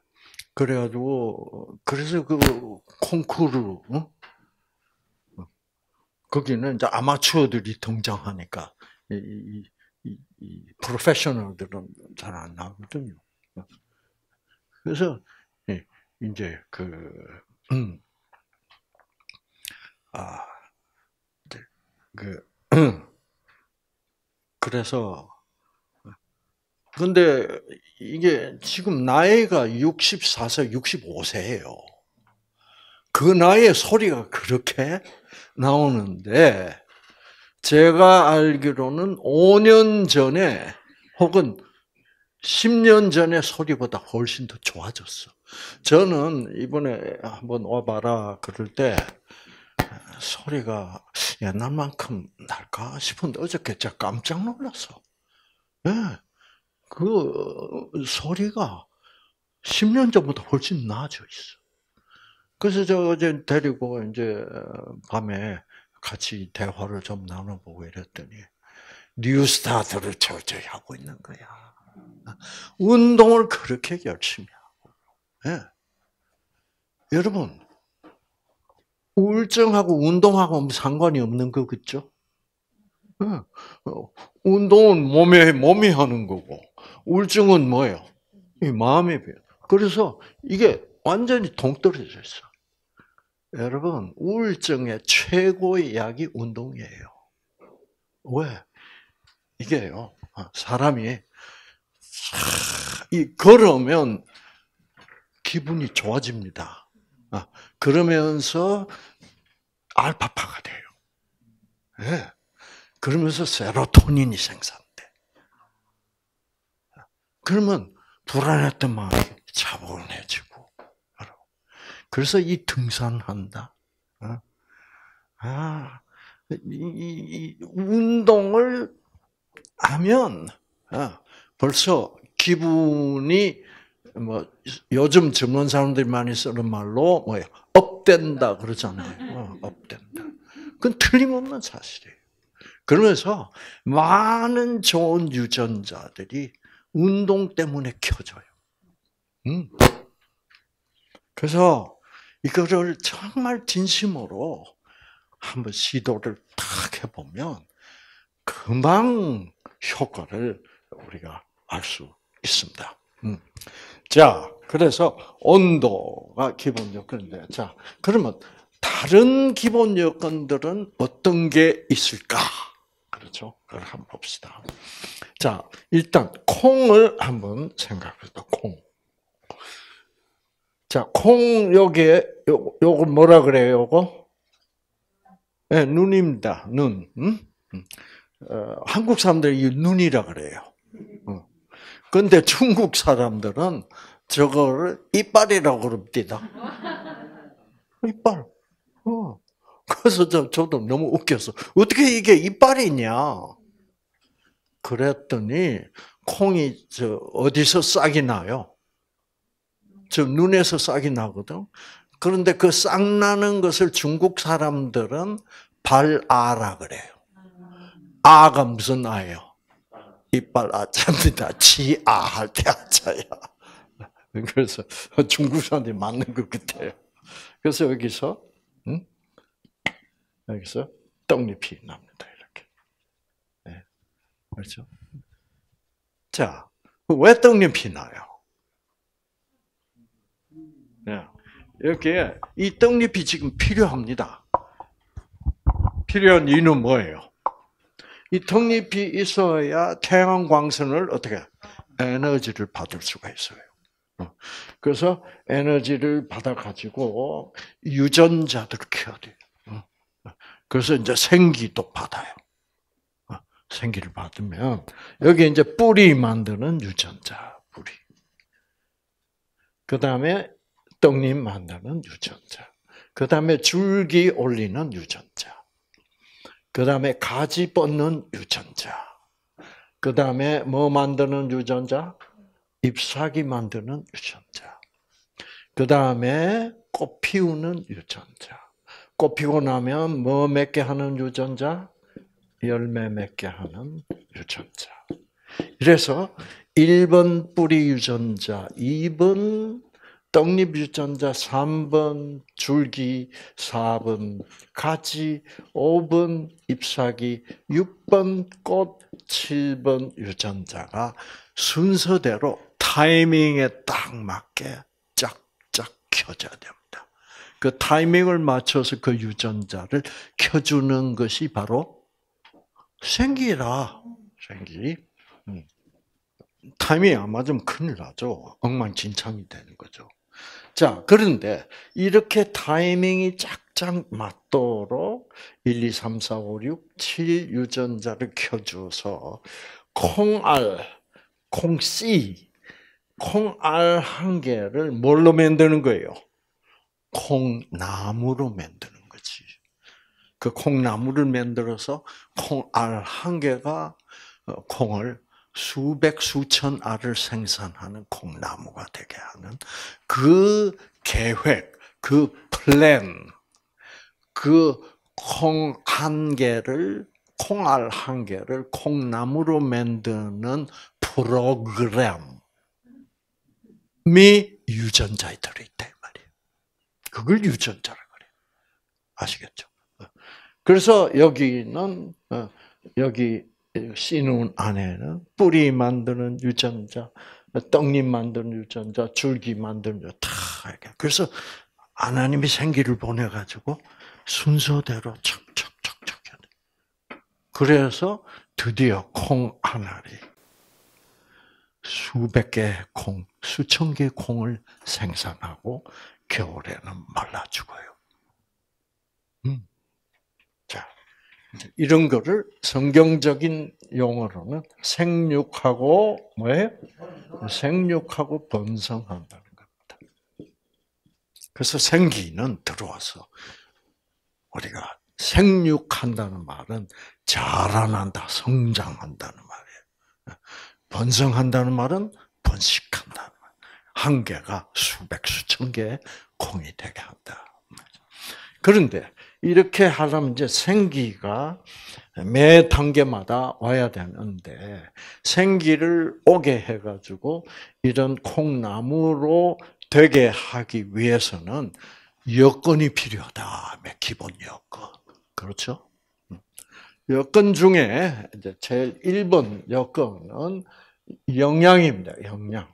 그래서 그 콩쿠르, 거기는 이제 아마추어들이 등장하니까, 이 프로페셔널들은 잘 안 나오거든요. 그래서, 이제 그래서, 근데 이게 지금 나이가 64세, 65세예요. 그 나이에 소리가 그렇게 나오는데, 제가 알기로는 5년 전에 혹은 10년 전에 소리보다 훨씬 더 좋아졌어. 저는 이번에 한번 와봐라 그럴 때 소리가 옛날만큼 날까 싶은데 어저께 제가 깜짝 놀랐어. 네, 그 소리가 10년 전보다 훨씬 나아져 있어. 그래서 저 어제 데리고 이제 밤에 같이 대화를 좀 나눠보고 이랬더니 뉴스타트를 철저히 하고 있는 거야. 운동을 그렇게 열심히 하고. 네. 여러분, 우울증하고 운동하고 상관이 없는 거 그죠? 네. 운동은 몸이 하는 거고, 우울증은 뭐예요? 이 마음이 배요. 그래서 이게 완전히 동떨어져 있어. 여러분, 우울증의 최고의 약이 운동이에요. 왜? 이게요, 사람이, 걸으면 기분이 좋아집니다. 그러면서 알파파가 돼요. 네. 그러면서 세로토닌이 생산돼. 그러면 불안했던 마음이 차분해지고. 그래서 이 등산한다. 이 운동을 하면 벌써 기분이 뭐 요즘 젊은 사람들이 많이 쓰는 말로 뭐예요? 업된다 그러잖아요. 업된다. 그건 틀림없는 사실이에요. 그러면서 많은 좋은 유전자들이 운동 때문에 켜져요. 그래서 이거를 정말 진심으로 한번 시도를 딱 해보면 금방 효과를 우리가 알 수 있습니다. 자, 그래서 온도가 기본 요건인데, 자, 그러면 다른 기본 요건들은 어떤 게 있을까? 그렇죠? 그걸 한번 봅시다. 자, 일단 콩을 한번 생각해보자. 콩. 자, 콩 여기에 요거 뭐라 그래요? 요거? 네, 눈입니다. 눈. 한국 사람들이 이 눈이라 그래요. 그런데 중국 사람들은 저거를 이빨이라고 그럽니다. 이빨. 그래서 저도 너무 웃겨서 어떻게 이게 이빨이냐? 그랬더니 콩이 어디서 싹이 나요? 저 눈에서 싹이 나거든. 그런데 그 싹 나는 것을 중국 사람들은 발아라 그래요. 아가 무슨 아예요? 이빨 아자입니다. 지아 할 때 아자야. 그래서 중국 사람들이 맞는 것 같아요. 그래서 여기서 떡잎이 납니다. 이렇게. 네. 그렇죠? 자, 왜 떡잎이 나요? 네. 이렇게 이 떡잎이 지금 필요합니다. 필요한 이유는 뭐예요? 이 떡잎이 있어야 태양 광선을 어떻게 에너지를 받을 수가 있어요. 그래서 에너지를 받아 가지고 유전자들을 키워야 돼요. 그래서 이제 생기도 받아요. 생기를 받으면 여기 이제 뿌리 만드는 유전자 뿌리. 그 다음에 떡잎 만드는 유전자. 그 다음에 줄기 올리는 유전자. 그 다음에 가지 뻗는 유전자. 그 다음에 뭐 만드는 유전자? 잎사귀 만드는 유전자. 그 다음에 꽃 피우는 유전자. 꽃 피고 나면 뭐 맺게 하는 유전자? 열매 맺게 하는 유전자. 그래서 1번 뿌리 유전자, 2번 떡잎 유전자, 3번 줄기, 4번 가지, 5번 잎사귀, 6번 꽃, 7번 유전자가 순서대로 타이밍에 딱 맞게 쫙쫙 켜져야 됩니다. 그 타이밍을 맞춰서 그 유전자를 켜주는 것이 바로 생기라. 생기. 타이밍이 안 맞으면 큰일 나죠. 엉망진창이 되는 거죠. 자, 그런데 이렇게 타이밍이 짝짝 맞도록 1, 2, 3, 4, 5, 6, 7 유전자를 켜줘서 콩알, 콩씨, 콩알 한 개를 뭘로 만드는 거예요? 콩나무로 만드는 거지. 그 콩나무를 만들어서 콩알 한 개가 콩을 수백 수천 알을 생산하는 콩나무가 되게 하는 그 계획, 그 플랜, 그 콩 한 개를 콩알 한 개를 콩나무로 만드는 프로그램이 유전자에 들어있다 이 말이에요. 그걸 유전자라고 그래요. 아시겠죠? 그래서 여기는 여기 씨눈 안에는 뿌리 만드는 유전자, 떡잎 만드는 유전자, 줄기 만드는 유전자 다 이렇게. 그래서 하나님이 생기를 보내 가지고 순서대로 척척척척 해야 돼. 그래서 드디어 콩 한 알이 수백 개 콩, 수천 개 콩을 생산하고 겨울에는 말라 죽어요. 자, 이런 거를 성경적인 용어로는 생육하고 뭐예요? 생육하고 번성한다는 겁니다. 그래서 생기는 들어와서 우리가 생육한다는 말은 자라난다, 성장한다는 말이에요. 번성한다는 말은 번식한다는 말. 한 개가 수백, 수천 개의 콩이 되게 한다. 그런데 이렇게 하려면 이제 생기가 매 단계마다 와야 되는데 생기를 오게 해가지고 이런 콩나무로 되게 하기 위해서는 여건이 필요하다. 기본 여건. 그렇죠? 여건 중에 이제 제일 1번 여건은 영양입니다. 영양.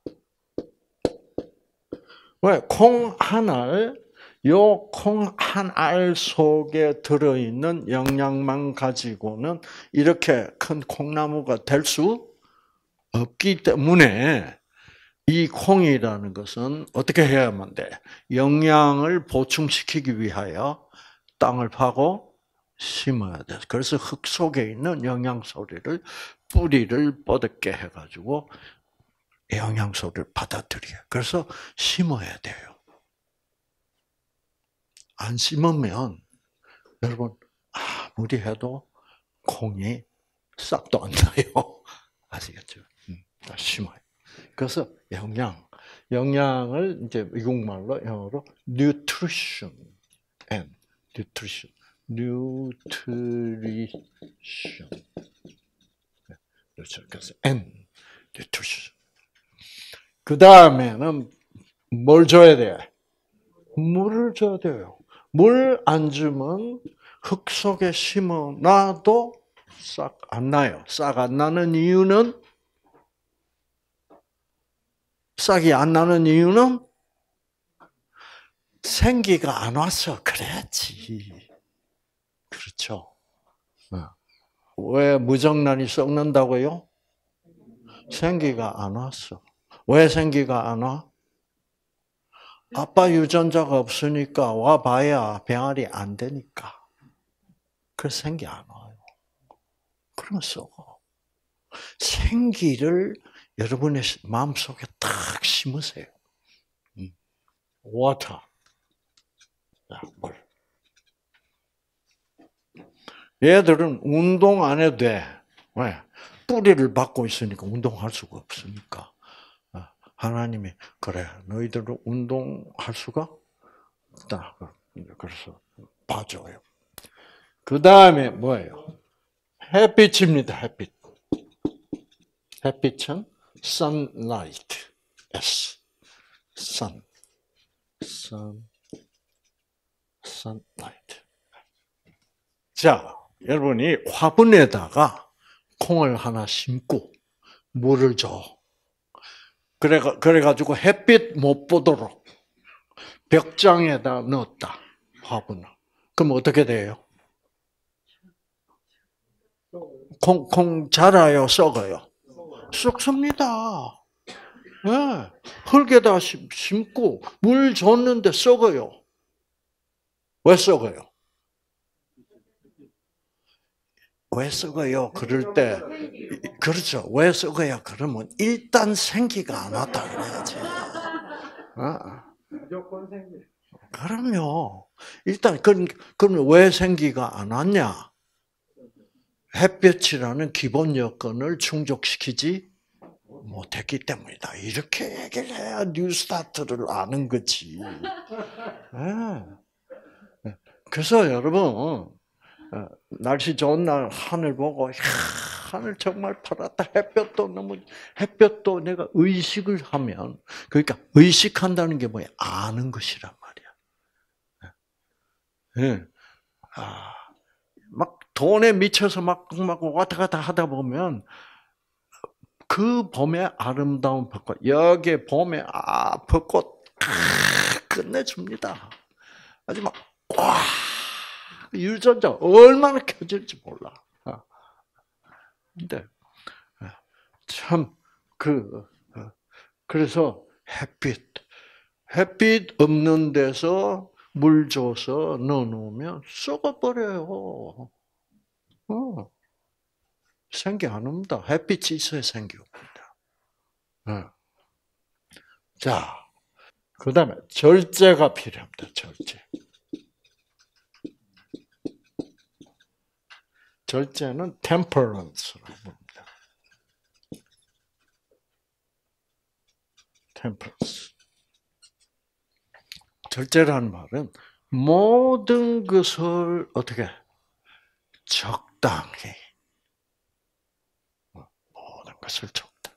왜? 콩 한 알, 요 콩 한 알 속에 들어있는 영양만 가지고는 이렇게 큰 콩나무가 될 수 없기 때문에 이 콩이라는 것은 어떻게 해야만 돼? 영양을 보충시키기 위하여 땅을 파고 심어야 돼. 그래서 흙 속에 있는 영양소리를 뿌리를 뻗게 해가지고 영양소를 받아들여. 그래서 심어야 돼요. 안 심으면 여러분 아무리 해도 콩이 싹도 안 나요. 아시겠죠? 다 심어요. 그래서 영양을 이제 미국말로 영어로 nutrition and nutrition. 그렇죠. 그래서 and nutrition. 그 다음에는 뭘 줘야 돼? 물을 줘야 돼요. 물 안 주면 흙 속에 심어놔도 싹 안 나요. 싹 안 나는 이유는 싹이 안 나는 이유는 생기가 안 와서 그래야지. 그렇죠. 왜 무정란이 썩는다고요? 생기가 안 왔어. 왜 생기가 안 와? 아빠 유전자가 없으니까 와봐야 병아리 안 되니까. 그래서 생기 안 와요. 그러면 썩어. 생기를 여러분의 마음속에 딱 심으세요. water. 물. 얘들은 운동 안 해도 돼. 왜? 뿌리를 받고 있으니까 운동할 수가 없으니까. 하나님이 그래 너희들은 운동할 수가 없다. 그래서 봐줘요. 그 다음에 뭐예요? 햇빛입니다. 햇빛. 햇빛은 sunlight. S. sunlight. 자, 여러분이 화분에다가 콩을 하나 심고 물을 줘. 그래가지고 햇빛 못 보도록 벽장에다 넣었다. 화분을. 그럼 어떻게 돼요? 콩 자라요, 썩어요? 썩습니다. 네. 흙에다 심고 물 줬는데 썩어요. 왜 썩어요? 왜 썩어요? 그럴 때 그렇죠. 왜 썩어요? 그러면 일단 생기가 안 왔다 그래야지. 무조건 생기. 그럼요. 일단 그럼 왜 생기가 안 왔냐? 햇볕이라는 기본 여건을 충족시키지 못했기 때문이다. 이렇게 얘기를 해야 뉴스타트를 아는 거지. 그래서 여러분 날씨 좋은 날 하늘 보고 하늘 정말 파랗다. 햇볕도 내가 의식을 하면 그러니까 의식한다는 게 뭐야? 아는 것이란 말이야. 막 돈에 미쳐서 막 왔다 갔다 하다 보면 그 봄의 아름다운 벚꽃, 여기에 봄의 벚꽃 끝내줍니다. 아주 막 와, 유전자 얼마나 켜질지 몰라. 근데 참 그래서 햇빛 없는 데서 물 줘서 넣어놓으면 썩어버려요. 생기 안 옵니다. 햇빛이 있어야 생기 옵니다. 자, 그 다음에 절제가 필요합니다. 절제. 절제는 temperance라고 부릅니다. temperance. 절제라는 말은 모든 것을 어떻게 적당히, 모든 것을 적당.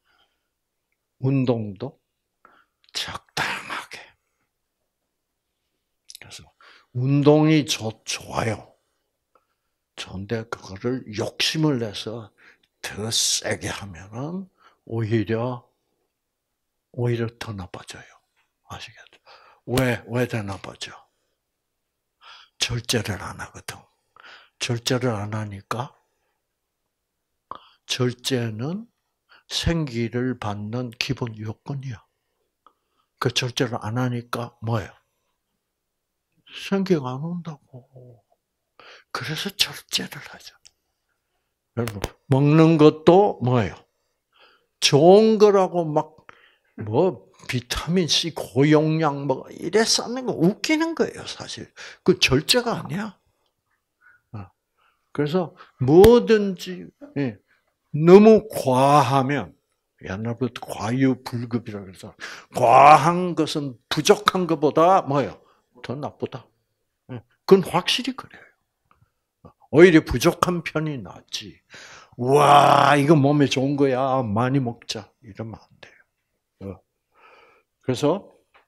운동도 적당하게. 그래서 운동이 좋아요. 좋은데 그거를 욕심을 내서 더 세게 하면은 오히려 더 나빠져요. 아시겠죠? 왜 더 나빠져? 절제를 안 하거든. 절제를 안 하니까 절제는 생기를 받는 기본 요건이야. 그 절제를 안 하니까 뭐예요? 생기가 안 온다고. 그래서 절제를 하죠. 여러분, 먹는 것도 뭐예요? 좋은 거라고 비타민 C 고용량 이래 쌓는 거 웃기는 거예요, 사실. 그 절제가 아니야. 그래서 뭐든지 너무 과하면 옛날부터 과유불급이라고 해서 과한 것은 부족한 것보다 뭐예요? 더 나쁘다. 그건 확실히 그래요. 오히려 부족한 편이 낫지. 와, 이거 몸에 좋은 거야. 많이 먹자. 이러면 안 돼요. 그래서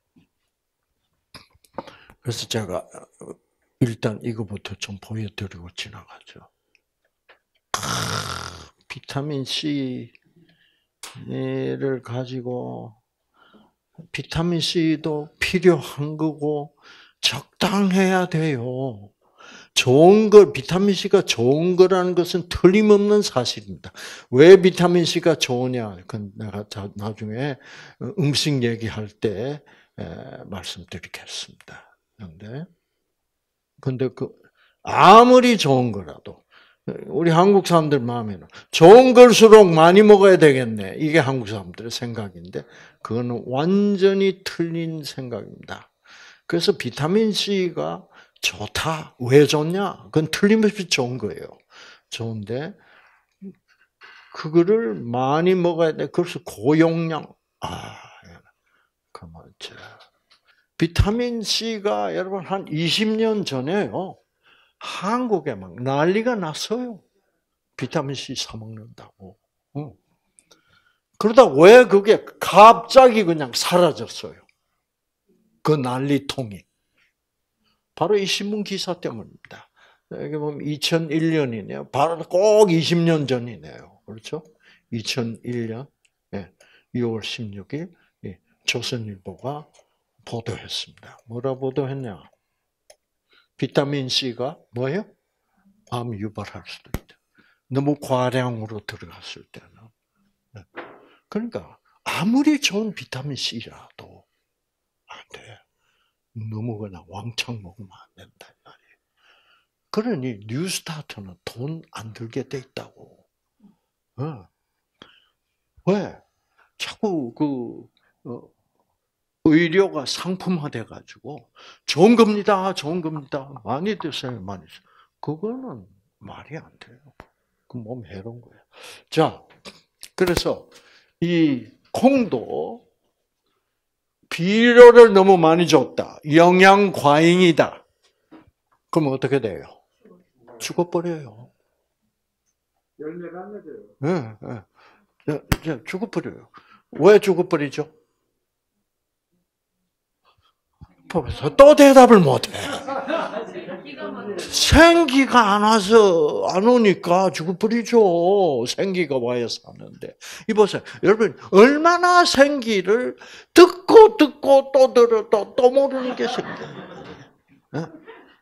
제가 일단 이거부터 좀 보여드리고 지나가죠. 비타민 C를 가지고 비타민 C도 필요한 거고 적당해야 돼요. 좋은 걸, 비타민 C가 좋은 거라는 것은 틀림없는 사실입니다. 왜 비타민 C가 좋으냐? 그건 내가 나중에 음식 얘기할 때 말씀드리겠습니다. 근데 아무리 좋은 거라도, 우리 한국 사람들 마음에는 좋은 걸수록 많이 먹어야 되겠네. 이게 한국 사람들의 생각인데, 그거는 완전히 틀린 생각입니다. 그래서 비타민 C가 좋다. 왜 좋냐? 그건 틀림없이 좋은 거예요. 좋은데 그거를 많이 먹어야 돼. 그래서 고용량. 그러면 비타민 C가 여러분 한 20년 전에요. 한국에 막 난리가 났어요. 비타민 C 사 먹는다고. 그러다 왜 그게 갑자기 그냥 사라졌어요? 그 난리통이. 바로 이 신문 기사 때문입니다. 여기 보면 2001년이네요. 바로 꼭 20년 전이네요. 그렇죠? 2001년 6월 16일 조선일보가 보도했습니다. 뭐라 보도했냐? 비타민 C가 뭐예요? 암 유발할 수도 있다. 너무 과량으로 들어갔을 때는. 그러니까 아무리 좋은 비타민 C라도 안 돼. 너무 그냥 왕창 먹으면 안 된다. 그러니 뉴스타트는 돈 안 들게 돼 있다고. 왜? 자꾸 의료가 상품화돼 가지고 좋은 겁니다, 좋은 겁니다. 많이 드세요, 많이 드세요. 그거는 말이 안 돼요. 그 몸 해로운 거예요. 자, 그래서 이 콩도 비료를 너무 많이 줬다. 영양 과잉이다. 그럼 어떻게 돼요? 죽어버려요. 열매가 안 맺어요. 죽어버려요. 왜 죽어버리죠? 또 대답을 못해. 생기가 안 와서, 안 오니까 죽어버리죠. 생기가 와야 사는데. 이보세요. 여러분, 얼마나 생기를 듣고 또 들어도 또 모르는 게 생겨요.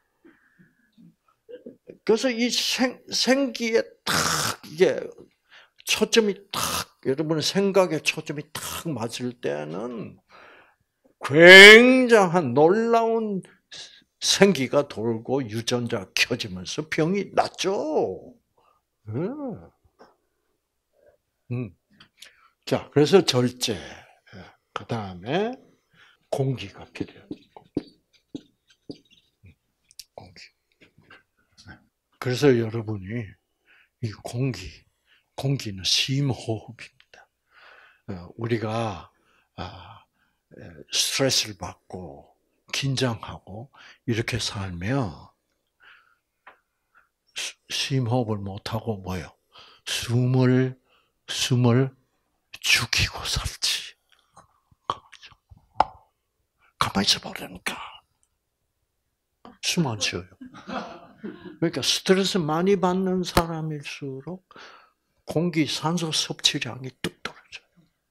그래서 이 생기에 탁, 이게 초점이 탁, 여러분의 생각에 초점이 탁 맞을 때는 굉장한 놀라운 생기가 돌고 유전자가 켜지면서 병이 낫죠. 자, 그래서 절제. 그 다음에 공기가 필요해요. 공기. 그래서 여러분이 이 공기는 심호흡입니다. 우리가 스트레스를 받고 긴장하고 이렇게 살면 심호흡을 못하고 뭐요? 숨을 죽이고 살지. 가만히 있어보라니까. 숨 안 쉬어요. 그러니까 스트레스 많이 받는 사람일수록 공기 산소 섭취량이 뚝 떨어져요.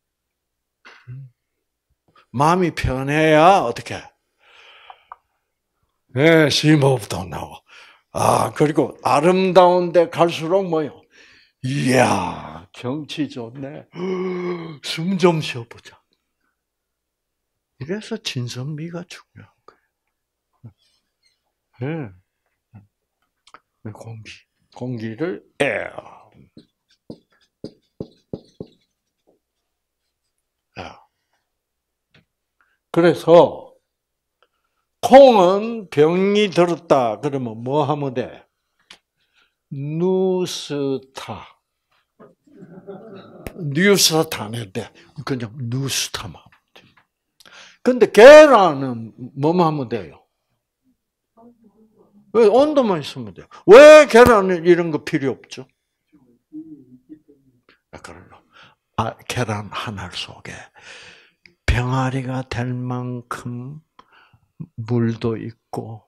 마음이 편해야 어떻게? 네, 심호흡도 나와. 그리고 아름다운 데 갈수록 뭐요? 이야, 경치 좋네. 숨 좀 쉬어보자. 이래서 진선미가 중요한 거예요. 네. 공기를 그래서 콩은 병이 들었다 그러면 뭐 하면 돼? 뉴스타는 돼. 그냥 뉴스타만 하면 돼. 근데 계란은 뭐만 하면 돼요? 왜 온도만 있으면 돼요? 왜 계란은 이런 거 필요 없죠? 계란 하나 속에 병아리가 될 만큼 물도 있고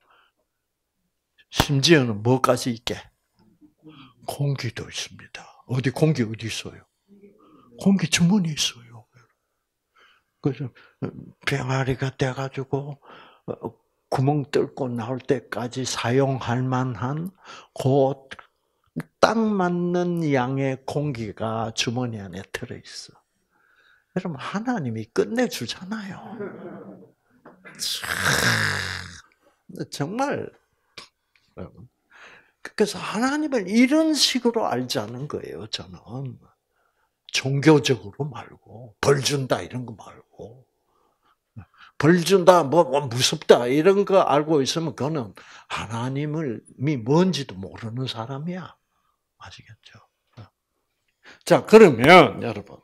심지어는 뭐까지 있게? 공기도 있습니다. 공기 어디 있어요? 공기 주머니 있어요. 그래서 병아리가 돼가지고 구멍 뚫고 나올 때까지 사용할 만한 딱 맞는 양의 공기가 주머니 안에 들어있어. 여러분 하나님이 끝내주잖아요. 정말 그래서 하나님을 이런 식으로 알자는 거예요. 저는 종교적으로 말고 벌 준다 이런 거 말고 벌 준다 뭐 무섭다 이런 거 알고 있으면 그거는 하나님이 뭔지도 모르는 사람이야. 아시겠죠? 자 그러면 여러분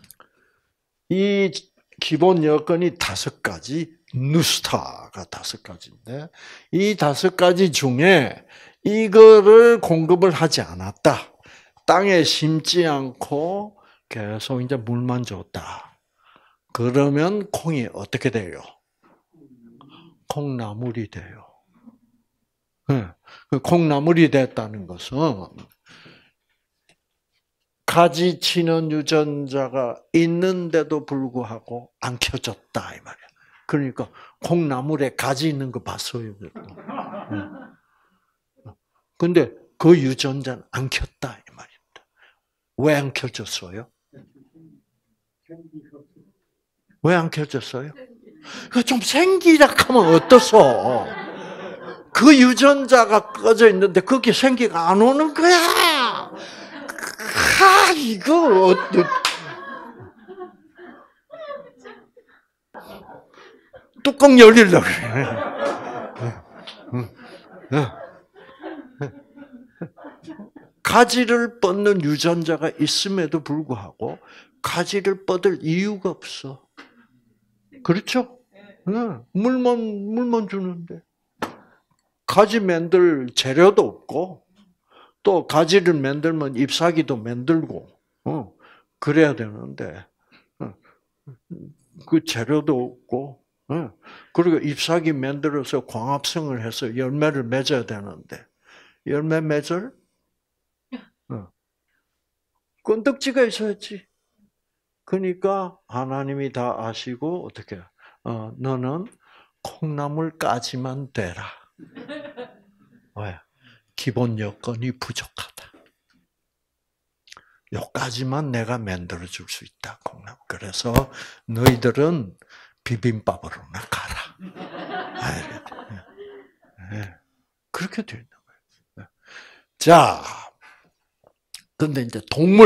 이 기본 여건이 5가지, 누스타가 5가지인데 이 5가지 중에 이거를 공급을 하지 않았다. 땅에 심지 않고 계속 이제 물만 줬다. 그러면 콩이 어떻게 돼요? 콩나물이 돼요. 콩나물이 됐다는 것은 가지 치는 유전자가 있는데도 불구하고 안 켜졌다 이 말이야. 그러니까 콩나물에 가지 있는 거 봤어요. 근데 그 유전자는 안 켰다 이 말입니다. 왜 안 켜졌어요? 왜 안 켜졌어요? 좀 생기라 하면 어떠소? 그 유전자가 꺼져 있는데 그게 생기가 안 오는 거야. 이거 뚜껑 열리려고 그래. 가지를 뻗는 유전자가 있음에도 불구하고 가지를 뻗을 이유가 없어. 그렇죠? 물만 주는데 가지 만들 재료도 없고 또 가지를 만들면 잎사귀도 만들고 그래야 되는데 그 재료도 없고 그리고 잎사귀 만들어서 광합성을 해서 열매를 맺어야 되는데 열매 맺을 건덕지가 있어야지. 그러니까 하나님이 다 아시고 어떻게 너는 콩나물까지만 되라. 왜? 기본 여건이 부족하다. 요까지만 내가 만들어 줄 수 있다. 콩나물. 그래서 너희들은 비빔밥으로나 가라. 그렇게 되는 거예요. 자, 근데 이제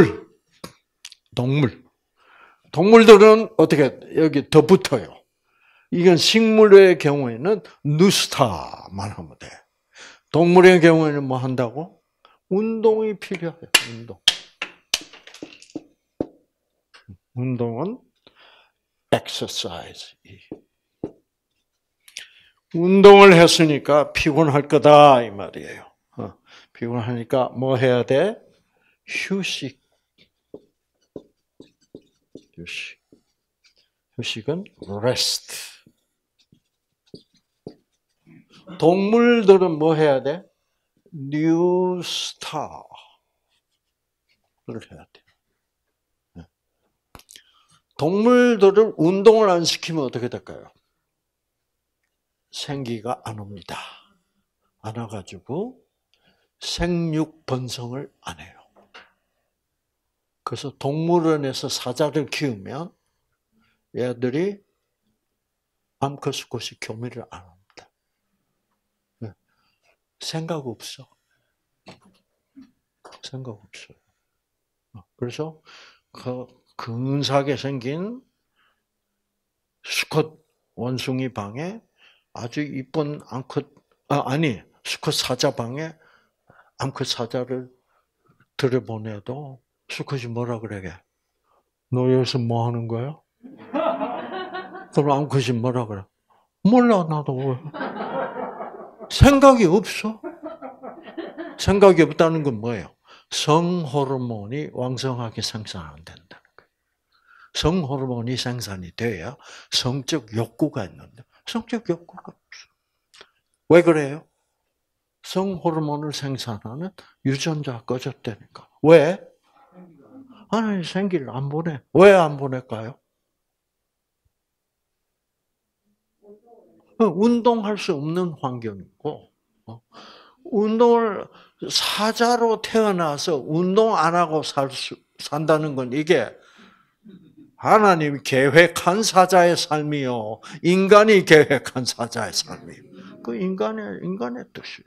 동물들은 어떻게 여기 더 붙어요. 이건 식물의 경우에는 누스타만 하면 돼. 동물의 경우에는 뭐 한다고? 운동이 필요해요. 운동은 exercise. 운동을 했으니까 피곤할 거다 이 말이에요. 피곤하니까 뭐 해야 돼? 휴식. 휴식은 rest. 동물들은 뭐 해야 돼? new star를 해야 돼. 동물들을 운동을 안 시키면 어떻게 될까요? 생기가 안 옵니다. 안 와가지고 생육 번성을 안 해요. 그래서 동물원에서 사자를 키우면 얘들이 암컷 수컷이 교미를 안 합니다. 생각 없어. 생각 없어요. 그래서 그 근사하게 생긴 수컷 원숭이 방에 아주 이쁜 수컷 사자 방에 암컷 사자를 들여보내도 수컷이 뭐라 그러게? 너 여기서 뭐 하는 거야? 그럼 암컷이 뭐라 그래? 몰라, 나도. 생각이 없어. 생각이 없다는 건 뭐예요? 성호르몬이 왕성하게 생산 안 된다는 거예요. 성호르몬이 생산이 돼야 성적 욕구가 있는데 성적 욕구가 없어. 왜 그래요? 성호르몬을 생산하는 유전자가 꺼졌다니까. 왜? 하나님 생기를 안 보내. 왜 안 보낼까요? 운동할 수 없는 환경이고, 운동을 사자로 태어나서 운동 안 하고 산다는 건 이게 하나님이 계획한 사자의 삶이요, 인간이 계획한 사자의 삶이요. 그 인간의 뜻이에요.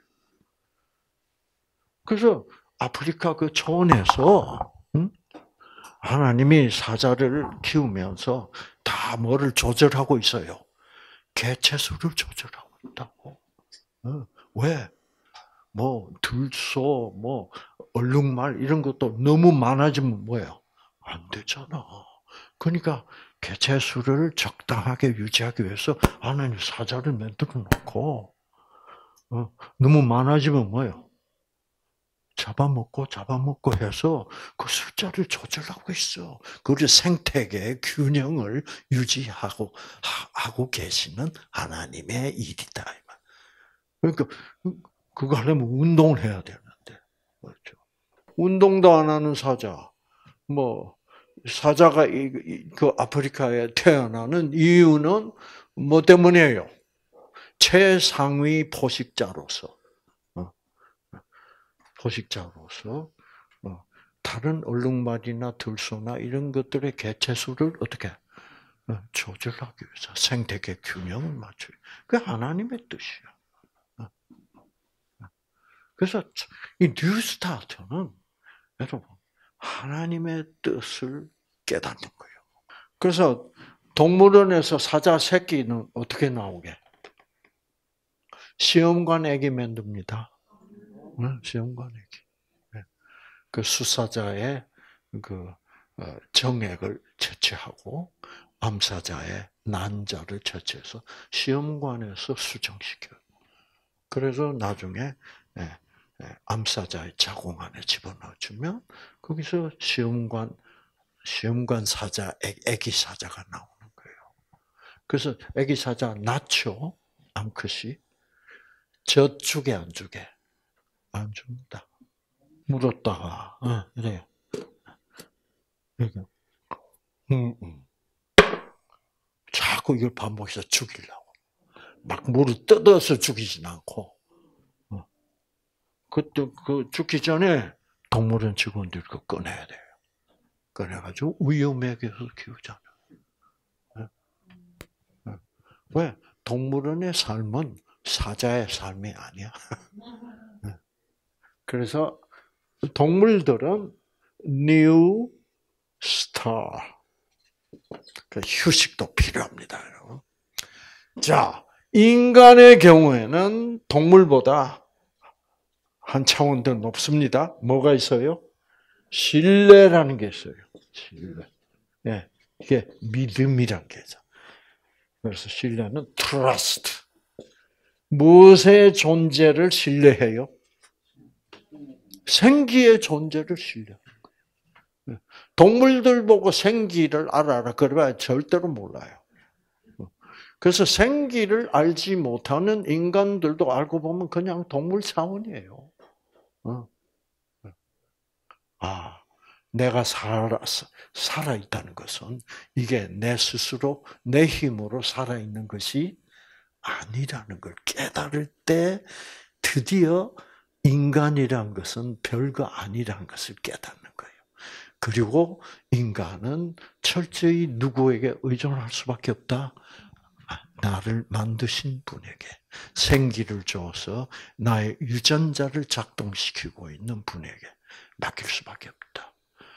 그래서 아프리카 그 초원에서 하나님이 사자를 키우면서 다 뭐를 조절하고 있어요. 개체수를 조절하고 있다고. 왜? 뭐 들소, 뭐 얼룩말 이런 것도 너무 많아지면 뭐예요? 안 되잖아. 그러니까 개체수를 적당하게 유지하기 위해서 하나님 사자를 만들어 놓고 너무 많아지면 뭐예요? 잡아먹고 해서 그 숫자를 조절하고 있어. 그리고 생태계의 균형을 유지하고 하고 계시는 하나님의 일이다. 그러니까 그거 하려면 운동을 해야 되는데, 그렇죠? 운동도 안 하는 사자, 사자가 그 아프리카에 태어나는 이유는 뭐 때문이에요? 최상위 포식자로서. 다른 얼룩말이나 들소나 이런 것들의 개체수를 어떻게 조절하기 위해서 생태계 균형을 맞춰요. 그게 하나님의 뜻이야. 그래서 이 뉴스타트는 여러분 하나님의 뜻을 깨닫는 거예요. 그래서 동물원에서 사자 새끼는 어떻게 나오게? 시험관 애기 만듭니다. 시험관 애기. 그 수사자의 그 정액을 채취하고 암사자의 난자를 채취해서 시험관에서 수정시켜요. 그래서 나중에 암사자의 자궁 안에 집어넣어주면 거기서 시험관 사자, 애기 사자가 나오는 거예요. 그래서 애기 사자 낳죠. 암컷이. 젖주게 안 주게? 안 줍니다. 물었다가 이래요. 자꾸 이걸 반복해서 죽이려고. 막 물을 뜯어서 죽이진 않고. 그때 그 죽기 전에 동물원 직원들이 그거 꺼내야 돼요. 꺼내가지고 우유 먹여서 키우잖아요. 왜? 동물원의 삶은 사자의 삶이 아니야. 그래서 동물들은 new star. 휴식도 필요합니다. 자, 인간의 경우에는 동물보다 한 차원 더 높습니다. 뭐가 있어요? 신뢰라는 게 있어요. 신뢰. 예, 이게 믿음이란 게죠. 그래서 신뢰는 trust. 무엇의 존재를 신뢰해요? 생기의 존재를 신뢰하는 거예요. 동물들 보고 생기를 알아라. 그래봐야 절대로 몰라요. 그래서 생기를 알지 못하는 인간들도 알고 보면 그냥 동물 차원이에요. 내가 살아있다는 것은 이게 내 스스로, 내 힘으로 살아있는 것이 아니라는 걸 깨달을 때 드디어 인간이란 것은 별거 아니라는 것을 깨닫는 거예요. 그리고 인간은 철저히 누구에게 의존할 수밖에 없다? 나를 만드신 분에게, 생기를 줘서 나의 유전자를 작동시키고 있는 분에게 맡길 수밖에 없다.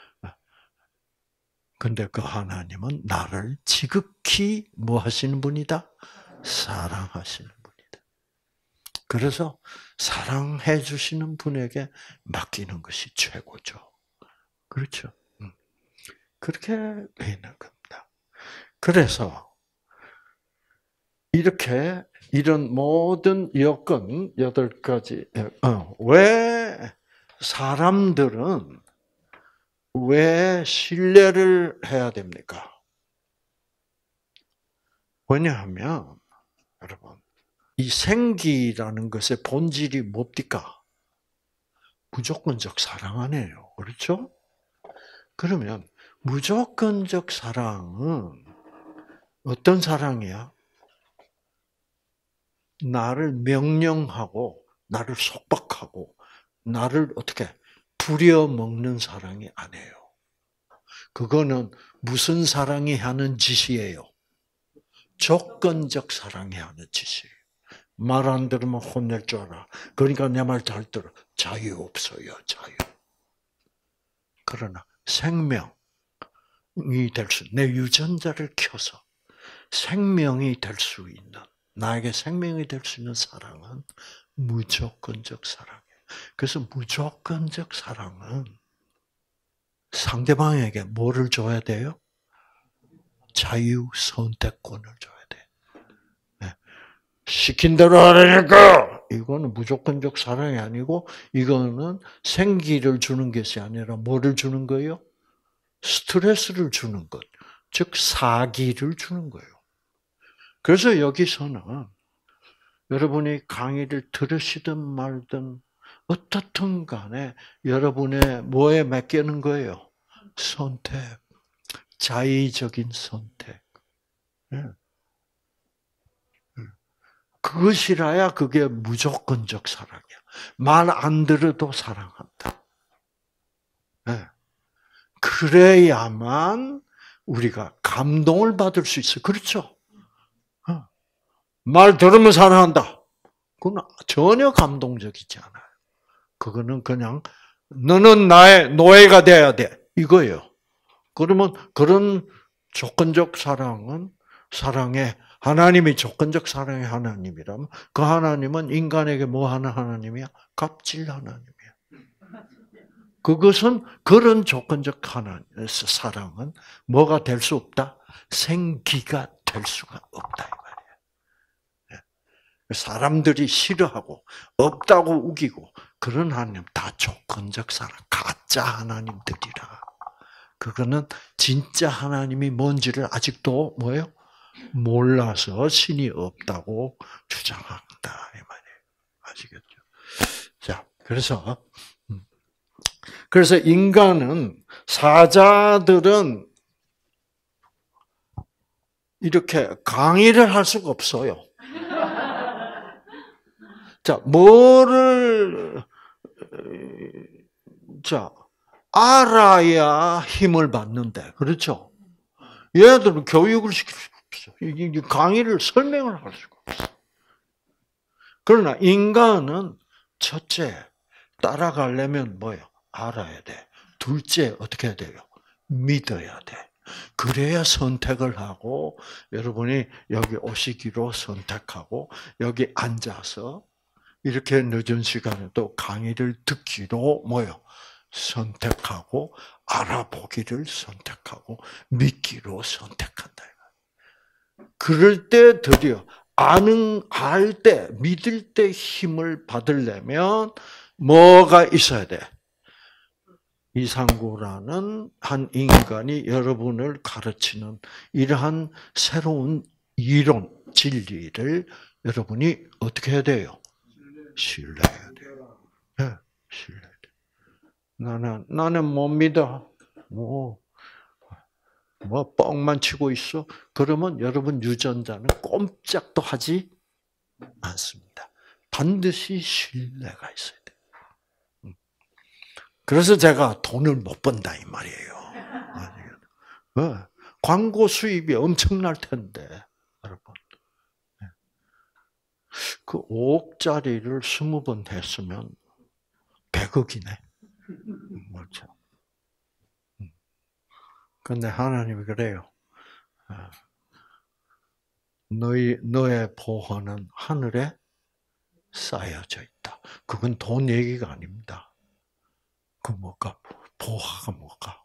근데 그 하나님은 나를 지극히 뭐 하시는 분이다? 사랑하시는 분이다. 그래서 사랑해 주시는 분에게 맡기는 것이 최고죠. 그렇죠? 그렇게 되는 겁니다. 그래서 이렇게 이런 모든 여건 8가지 왜 사람들은 왜 신뢰를 해야 됩니까? 왜냐하면 여러분 이 생기라는 것의 본질이 뭡니까? 무조건적 사랑 아니에요. 그렇죠? 그러면 무조건적 사랑은 어떤 사랑이야? 나를 명령하고 나를 속박하고 나를 어떻게 부려먹는 사랑이 아니에요. 그거는 무슨 사랑이 하는 짓이에요? 조건적 사랑이 하는 짓이에요. 말 안 들으면 혼낼 줄 알아. 그러니까 내 말 잘 들어. 자유 없어요. 자유. 그러나 생명이 될 수, 내 유전자를 켜서 생명이 될 수 있는, 나에게 생명이 될 수 있는 사랑은 무조건적 사랑이에요. 그래서 무조건적 사랑은 상대방에게 뭐를 줘야 돼요? 자유 선택권을 줘야 돼. 네. 시킨 대로 하라니까! 이거는 무조건적 사랑이 아니고, 이거는 생기를 주는 것이 아니라 뭐를 주는 거예요? 스트레스를 주는 것. 즉, 사기를 주는 거예요. 그래서 여기서는 여러분이 강의를 들으시든 말든 어떻든 간에 여러분의 뭐에 맡기는 거예요? 선택. 자의적인 선택. 그것이라야 그게 무조건적 사랑이야. 말 안 들어도 사랑한다. 그래야만 우리가 감동을 받을 수 있어요. 그렇죠? 말 들으면 사랑한다. 그건 전혀 감동적이지 않아요. 그거는 그냥 너는 나의 노예가 돼야 돼. 이거예요. 그러면 그런 조건적 사랑은 사랑의 하나님이 조건적 사랑의 하나님이라면 그 하나님은 인간에게 뭐 하는 하나님이야? 갑질 하나님이야. 그것은 그런 조건적 사랑은 뭐가 될 수 없다? 생기가 될 수가 없다 이 말이에요. 사람들이 싫어하고 없다고 우기고 그런 하나님 다 조건적 사랑, 가짜 하나님들이라. 그거는 진짜 하나님이 뭔지를 아직도 뭐예요? 몰라서 신이 없다고 주장한다 이 말이에요. 아시겠죠? 자, 그래서 인간은 사자들은 이렇게 강의를 할 수가 없어요. 자, 알아야 힘을 받는데, 그렇죠? 얘들은 교육을 시킬 수가 없어. 강의를 설명을 할 수가 없어. 그러나 인간은 첫째, 따라가려면 뭐예요? 알아야 돼. 둘째, 어떻게 해야 돼요? 믿어야 돼. 그래야 선택을 하고, 여러분이 여기 오시기로 선택하고, 여기 앉아서 이렇게 늦은 시간에도 강의를 듣기로 뭐요? 선택하고 알아보기를 선택하고 믿기로 선택한다. 그럴 때 드디어 알 때, 믿을 때 힘을 받으려면 뭐가 있어야 돼? 이상구라는 한 인간이 여러분을 가르치는 이러한 새로운 이론, 진리를 여러분이 어떻게 해야 돼요? 신뢰해야 돼요. 네, 신뢰해야 돼요. 나는 못 믿어. 뭐 뻥만 치고 있어? 그러면 여러분 유전자는 꼼짝도 하지 않습니다. 반드시 신뢰가 있어야 돼요. 그래서 제가 돈을 못 번다 이 말이에요. 광고 수입이 엄청날 텐데, 여러분. 그 5억짜리를 20번 했으면 100억이네. 그렇죠. 근데 하나님이 그래요. 너의 보화는 하늘에 쌓여져 있다. 그건 돈 얘기가 아닙니다. 그 뭐가? 보화가 뭐가?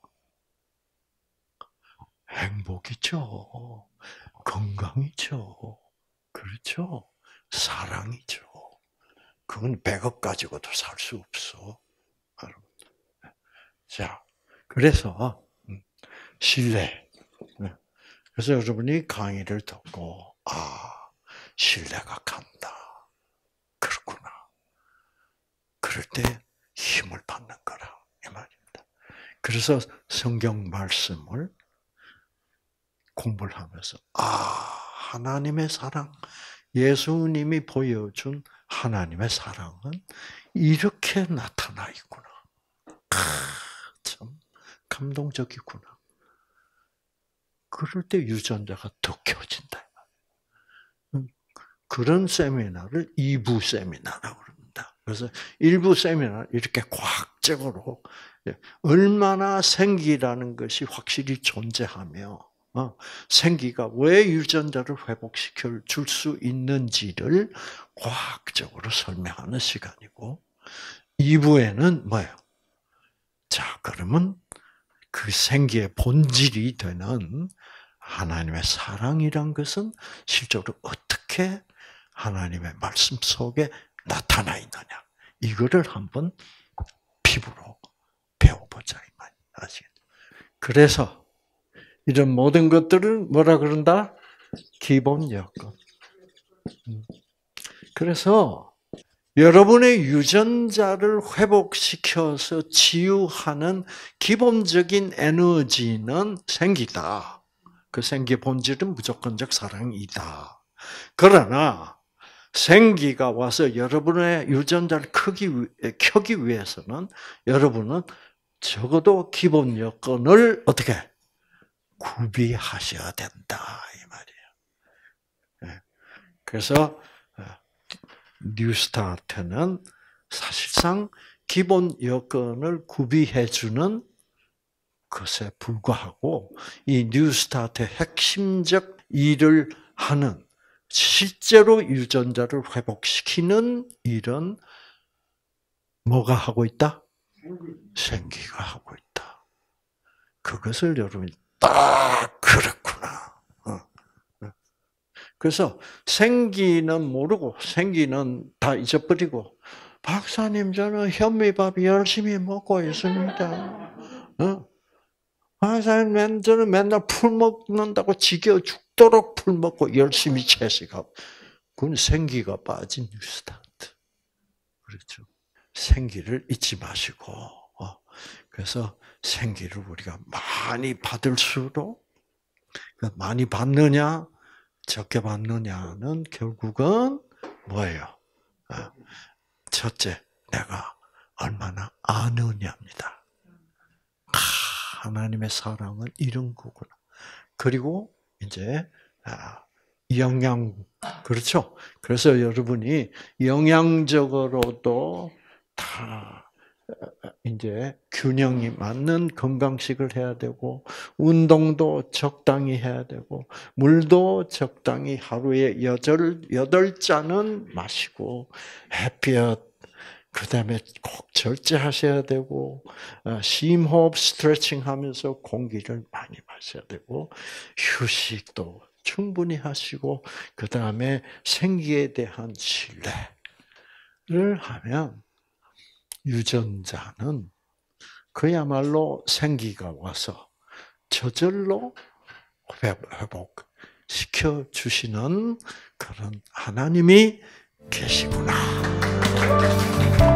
행복이죠. 건강이죠. 그렇죠. 사랑이죠. 그건 100억 가지고도 살 수 없어. 자, 그래서 신뢰. 그래서 여러분이 강의를 듣고 신뢰가 간다. 그렇구나. 그럴 때 힘을 받는 거라 이 말입니다. 그래서 성경 말씀을 공부를 하면서 하나님의 사랑, 예수님이 보여준 하나님의 사랑은 이렇게 나타나 있구나. 참 감동적이구나. 그럴 때 유전자가 더 켜진다. 그런 세미나를 2부 세미나라고 합니다. 그래서 1부 세미나는 이렇게 과학적으로 얼마나 생기라는 것이 확실히 존재하며 생기가 왜 유전자를 회복시켜 줄 수 있는지를 과학적으로 설명하는 시간이고 2부에는 뭐예요? 자, 그러면 그 생기의 본질이 되는 하나님의 사랑이란 것은 실제로 어떻게 하나님의 말씀 속에 나타나 있느냐. 이거를 한번 피부로 배워보자. 이 말이야. 아시겠죠? 그래서 이런 모든 것들을 뭐라 그런다? 기본 여건. 그래서 여러분의 유전자를 회복시켜서 치유하는 기본적인 에너지는 생기다. 그 생기의 본질은 무조건적 사랑이다. 그러나 생기가 와서 여러분의 유전자를 켜기 위해서는 여러분은 적어도 기본 여건을 어떻게 구비하셔야 된다 이 말이에요. 그래서 뉴스타트는 사실상 기본 여건을 구비해주는 것에 불과하고 이 뉴스타트의 핵심적 일을 하는 실제로 유전자를 회복시키는 일은 뭐가 하고 있다? 생기가 하고 있다. 그것을 여러분이 딱 그렇구나. 그래서 생기는 모르고 생기는 다 잊어버리고 박사님 저는 현미밥 열심히 먹고 있습니다. 박사님 저는 맨날 풀 먹는다고 지겨 죽도록 풀 먹고 열심히 채식하고 그건 생기가 빠진 뉴스타트. 그렇죠. 생기를 잊지 마시고 그래서 생기를 우리가 많이 받을수록 많이 받느냐 적게 받느냐는 결국은 뭐예요? 첫째, 내가 얼마나 아느냐입니다. 하나님의 사랑은 이런 거구나. 그리고 이제 영양, 그렇죠? 그래서 여러분이 영양적으로도 다 이제 균형이 맞는 건강식을 해야 되고, 운동도 적당히 해야 되고, 물도 적당히 하루에 8잔은 마시고, 햇볕, 그 다음에 꼭 절제하셔야 되고, 심호흡 스트레칭 하면서 공기를 많이 마셔야 되고, 휴식도 충분히 하시고, 그 다음에 생기에 대한 신뢰를 하면, 유전자는 그야말로 생기가 와서 저절로 회복시켜 주시는 그런 하나님이 계시구나.